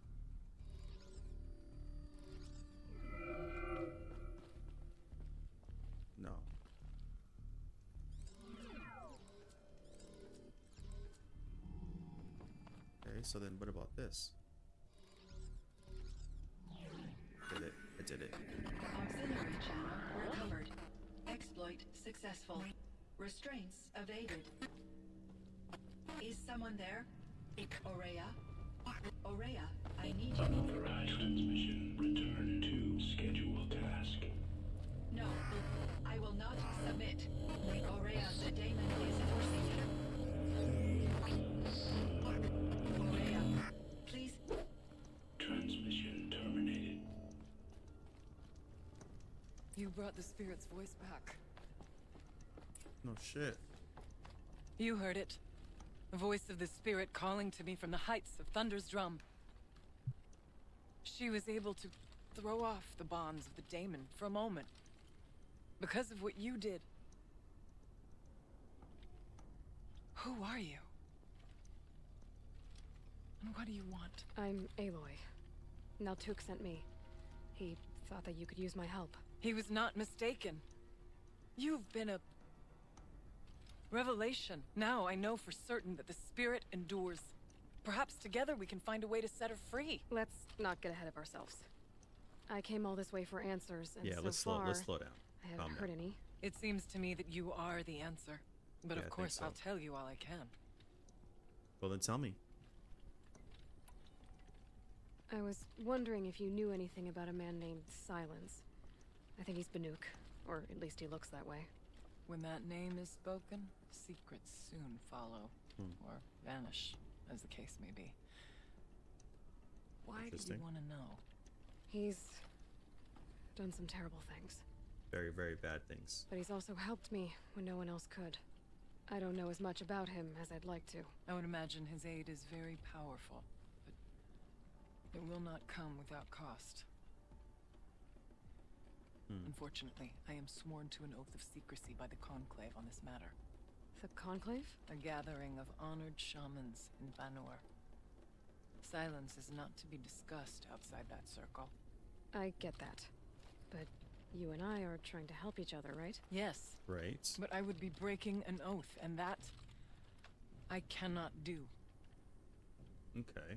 Speaker 1: No. Okay, so then what about this? Did it. I did it.
Speaker 15: Auxiliary channel recovered. Exploit successful. Restraints evaded. Is someone there? Aurea? Aurea, I need you.
Speaker 16: Unauthorized transmission. Return to schedule task.
Speaker 15: No, I will not submit. Aurea, the daemon is forcing me. Aurea, please.
Speaker 16: Transmission terminated.
Speaker 14: You brought the spirit's voice back.
Speaker 1: No shit.
Speaker 14: You heard it. The voice of the spirit calling to me from the heights of Thunder's drum. She was able to throw off the bonds of the daemon for a moment. Because of what you did. Who are you? And what do you want?
Speaker 3: I'm Aloy. Naltuk sent me. He thought that you could use my help.
Speaker 14: He was not mistaken. You've been a revelation. Now I know for certain that the spirit endures. Perhaps together we can find a way to set her free.
Speaker 3: Let's not get ahead of ourselves. I came all this way for answers, and
Speaker 1: Yeah,
Speaker 3: so
Speaker 1: let's slow
Speaker 3: far,
Speaker 1: let's slow down.
Speaker 3: I haven't
Speaker 1: Calm
Speaker 3: heard
Speaker 1: down.
Speaker 3: any.
Speaker 14: It seems to me that you are the answer. But
Speaker 1: Yeah, I
Speaker 14: of
Speaker 1: think
Speaker 14: course
Speaker 1: so.
Speaker 14: I'll tell you all I can.
Speaker 1: Well then tell me.
Speaker 3: I was wondering if you knew anything about a man named Silence. I think he's Banuk, or at least he looks that way.
Speaker 14: When that name is spoken, secrets soon follow.
Speaker 1: Hmm.
Speaker 14: Or vanish, as the case may be. Why do you
Speaker 1: Interesting.
Speaker 14: want to know?
Speaker 3: He's done some terrible things.
Speaker 1: Very, very bad things.
Speaker 3: But he's also helped me when no one else could. I don't know as much about him as I'd like to.
Speaker 14: I would imagine his aid is very powerful, but it will not come without cost.
Speaker 1: Hmm.
Speaker 14: Unfortunately, I am sworn to an oath of secrecy by the Conclave on this matter.
Speaker 3: The Conclave?
Speaker 14: A gathering of honored shamans in Banur. Silence is not to be discussed outside that circle.
Speaker 3: I get that. But you and I are trying to help each other, right?
Speaker 14: Yes,
Speaker 1: Right.
Speaker 14: but I would be breaking an oath, and that I cannot do.
Speaker 1: Okay.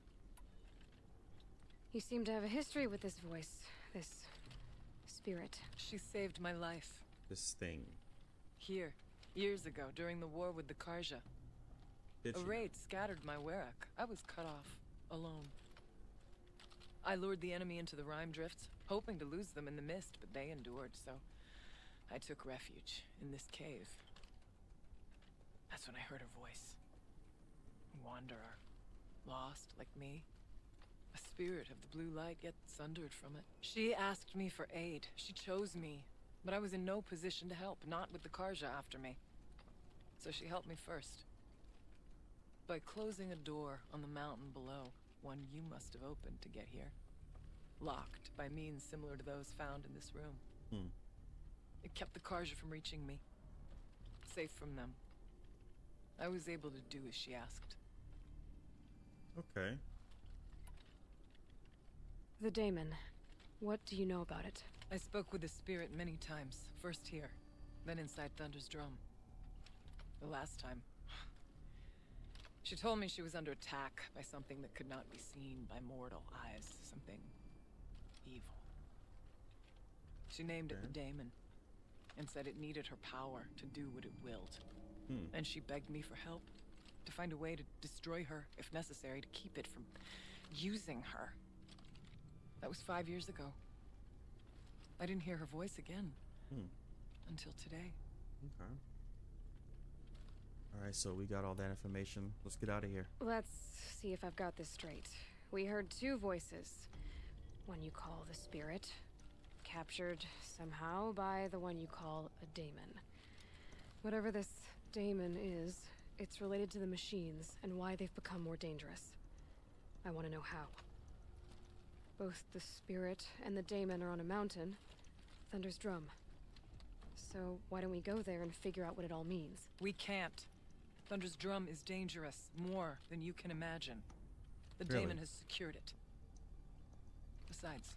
Speaker 3: You seem to have a history with this voice, this spirit.
Speaker 14: She saved my life.
Speaker 1: This thing.
Speaker 14: Here, years ago, during the war with the Karja.
Speaker 1: Did
Speaker 14: A
Speaker 1: she?
Speaker 14: raid scattered my Werak. I was cut off, alone. I lured the enemy into the Rime Drifts, hoping to lose them in the mist, but they endured, so I took refuge in this cave. That's when I heard her voice. A wanderer, lost like me. A spirit of the blue light, yet sundered from it. She asked me for aid. She chose me, but I was in no position to help, not with the Karja after me. So she helped me first. By closing a door on the mountain below, one you must have opened to get here. Locked by means similar to those found in this room.
Speaker 1: Hmm.
Speaker 14: It kept the Karja from reaching me. Safe from them. I was able to do as she asked.
Speaker 1: Okay.
Speaker 3: The daemon. What do you know about it?
Speaker 14: I spoke with the spirit many times. First here, then inside Thunder's drum. The last time, she told me she was under attack by something that could not be seen by mortal eyes. Something evil. She named it the daemon, and said it needed her power to do what it willed.
Speaker 1: Hmm.
Speaker 14: And she begged me for help, to find a way to destroy her, if necessary, to keep it from using her. That was five years ago. I didn't hear her voice again.
Speaker 1: Hmm.
Speaker 14: Until today.
Speaker 1: Okay. All right, so we got all that information. Let's get out of here.
Speaker 3: Let's see if I've got this straight. We heard two voices. One you call the spirit, captured somehow by the one you call a daemon. Whatever this daemon is, it's related to the machines and why they've become more dangerous. I want to know how. Both the spirit and the daemon are on a mountain, Thunder's drum. So why don't we go there and figure out what it all means?
Speaker 14: We can't. Thunder's drum is dangerous, more than you can imagine. The
Speaker 1: Really?
Speaker 14: daemon has secured it. Besides,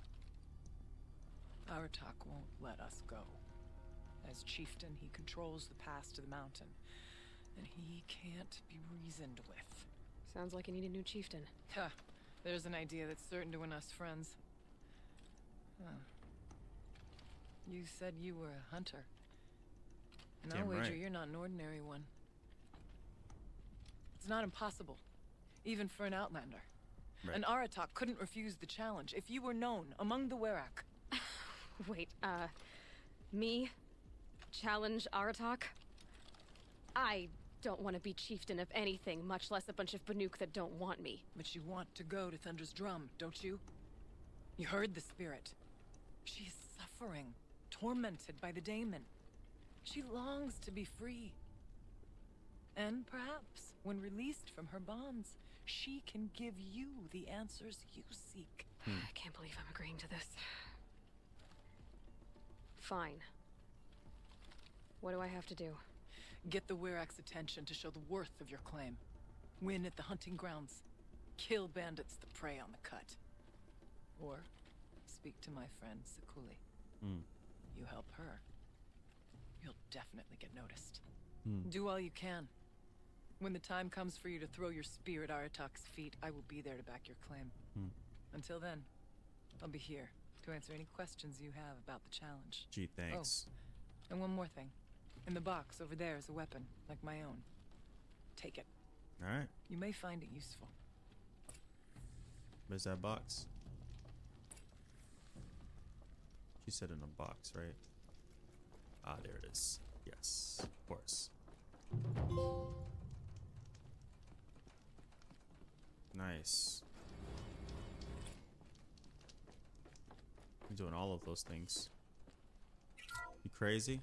Speaker 14: Aratak won't let us go. As chieftain, he controls the pass to the mountain, and he can't be reasoned with.
Speaker 3: Sounds like you need a new chieftain.
Speaker 14: Huh. There's an idea that's certain to win us friends. Huh. You said you were a hunter. And I'll
Speaker 1: Damn
Speaker 14: wager
Speaker 1: right.
Speaker 14: you're not an ordinary one. It's not impossible, even for an outlander.
Speaker 1: Right.
Speaker 14: An Aratak couldn't refuse the challenge if you were known among the Werak.
Speaker 3: Wait, uh, me? Challenge Aratak? I don't want to be chieftain of anything, much less a bunch of Banuk that don't want me.
Speaker 14: But you want to go to Thunder's drum, don't you? You heard the spirit. She is suffering, tormented by the daemon. She longs to be free. And perhaps, when released from her bonds, she can give you the answers you seek.
Speaker 3: I can't believe I'm agreeing to this. Fine. What do I have to do?
Speaker 14: Get the Werak's attention to show the worth of your claim. Win at the hunting grounds. Kill bandits that prey on the cut. Or speak to my friend Sekuli.
Speaker 1: Hmm.
Speaker 14: You help her, you'll definitely get noticed.
Speaker 1: Hmm.
Speaker 14: Do all you can. When the time comes for you to throw your spear at Aratak's feet, I will be there to back your claim.
Speaker 1: Hmm.
Speaker 14: Until then, I'll be here to answer any questions you have about the challenge.
Speaker 1: Gee, thanks.
Speaker 14: Oh, and one more thing. In the box over there is a weapon, like my own. Take it.
Speaker 1: All right.
Speaker 14: You may find it useful.
Speaker 1: Where's that box? She said in a box, right? Ah, there it is. Yes, of course. Nice. I'm doing all of those things. You crazy?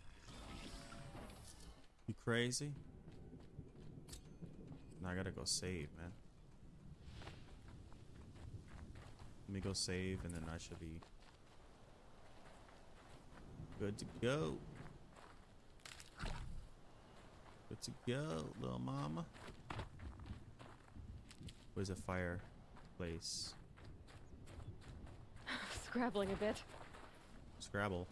Speaker 1: You crazy? Now I gotta go save, man. Let me go save and then I should be good to go. Good to go, little mama. Where's the fireplace?
Speaker 3: Scrabbling a bit.
Speaker 1: Scrabble.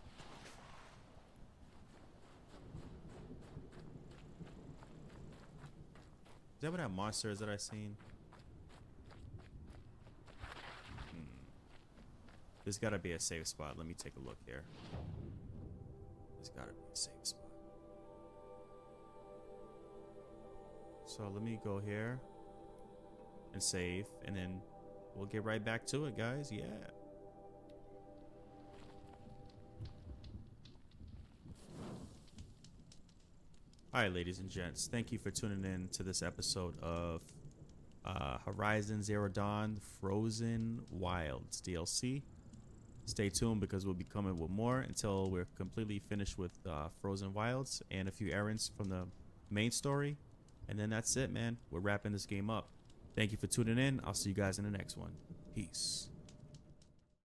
Speaker 1: Is that what that monster is that I seen? Hmm. There's gotta be a safe spot. Let me take a look here. There's gotta be a safe spot. So let me go here and save, and then we'll get right back to it, guys. Yeah. All right, ladies and gents, thank you for tuning in to this episode of uh, Horizon Zero Dawn Frozen Wilds D L C. Stay tuned because we'll be coming with more until we're completely finished with uh, Frozen Wilds and a few errands from the main story. And then that's it, man. We're wrapping this game up. Thank you for tuning in. I'll see you guys in the next one. Peace.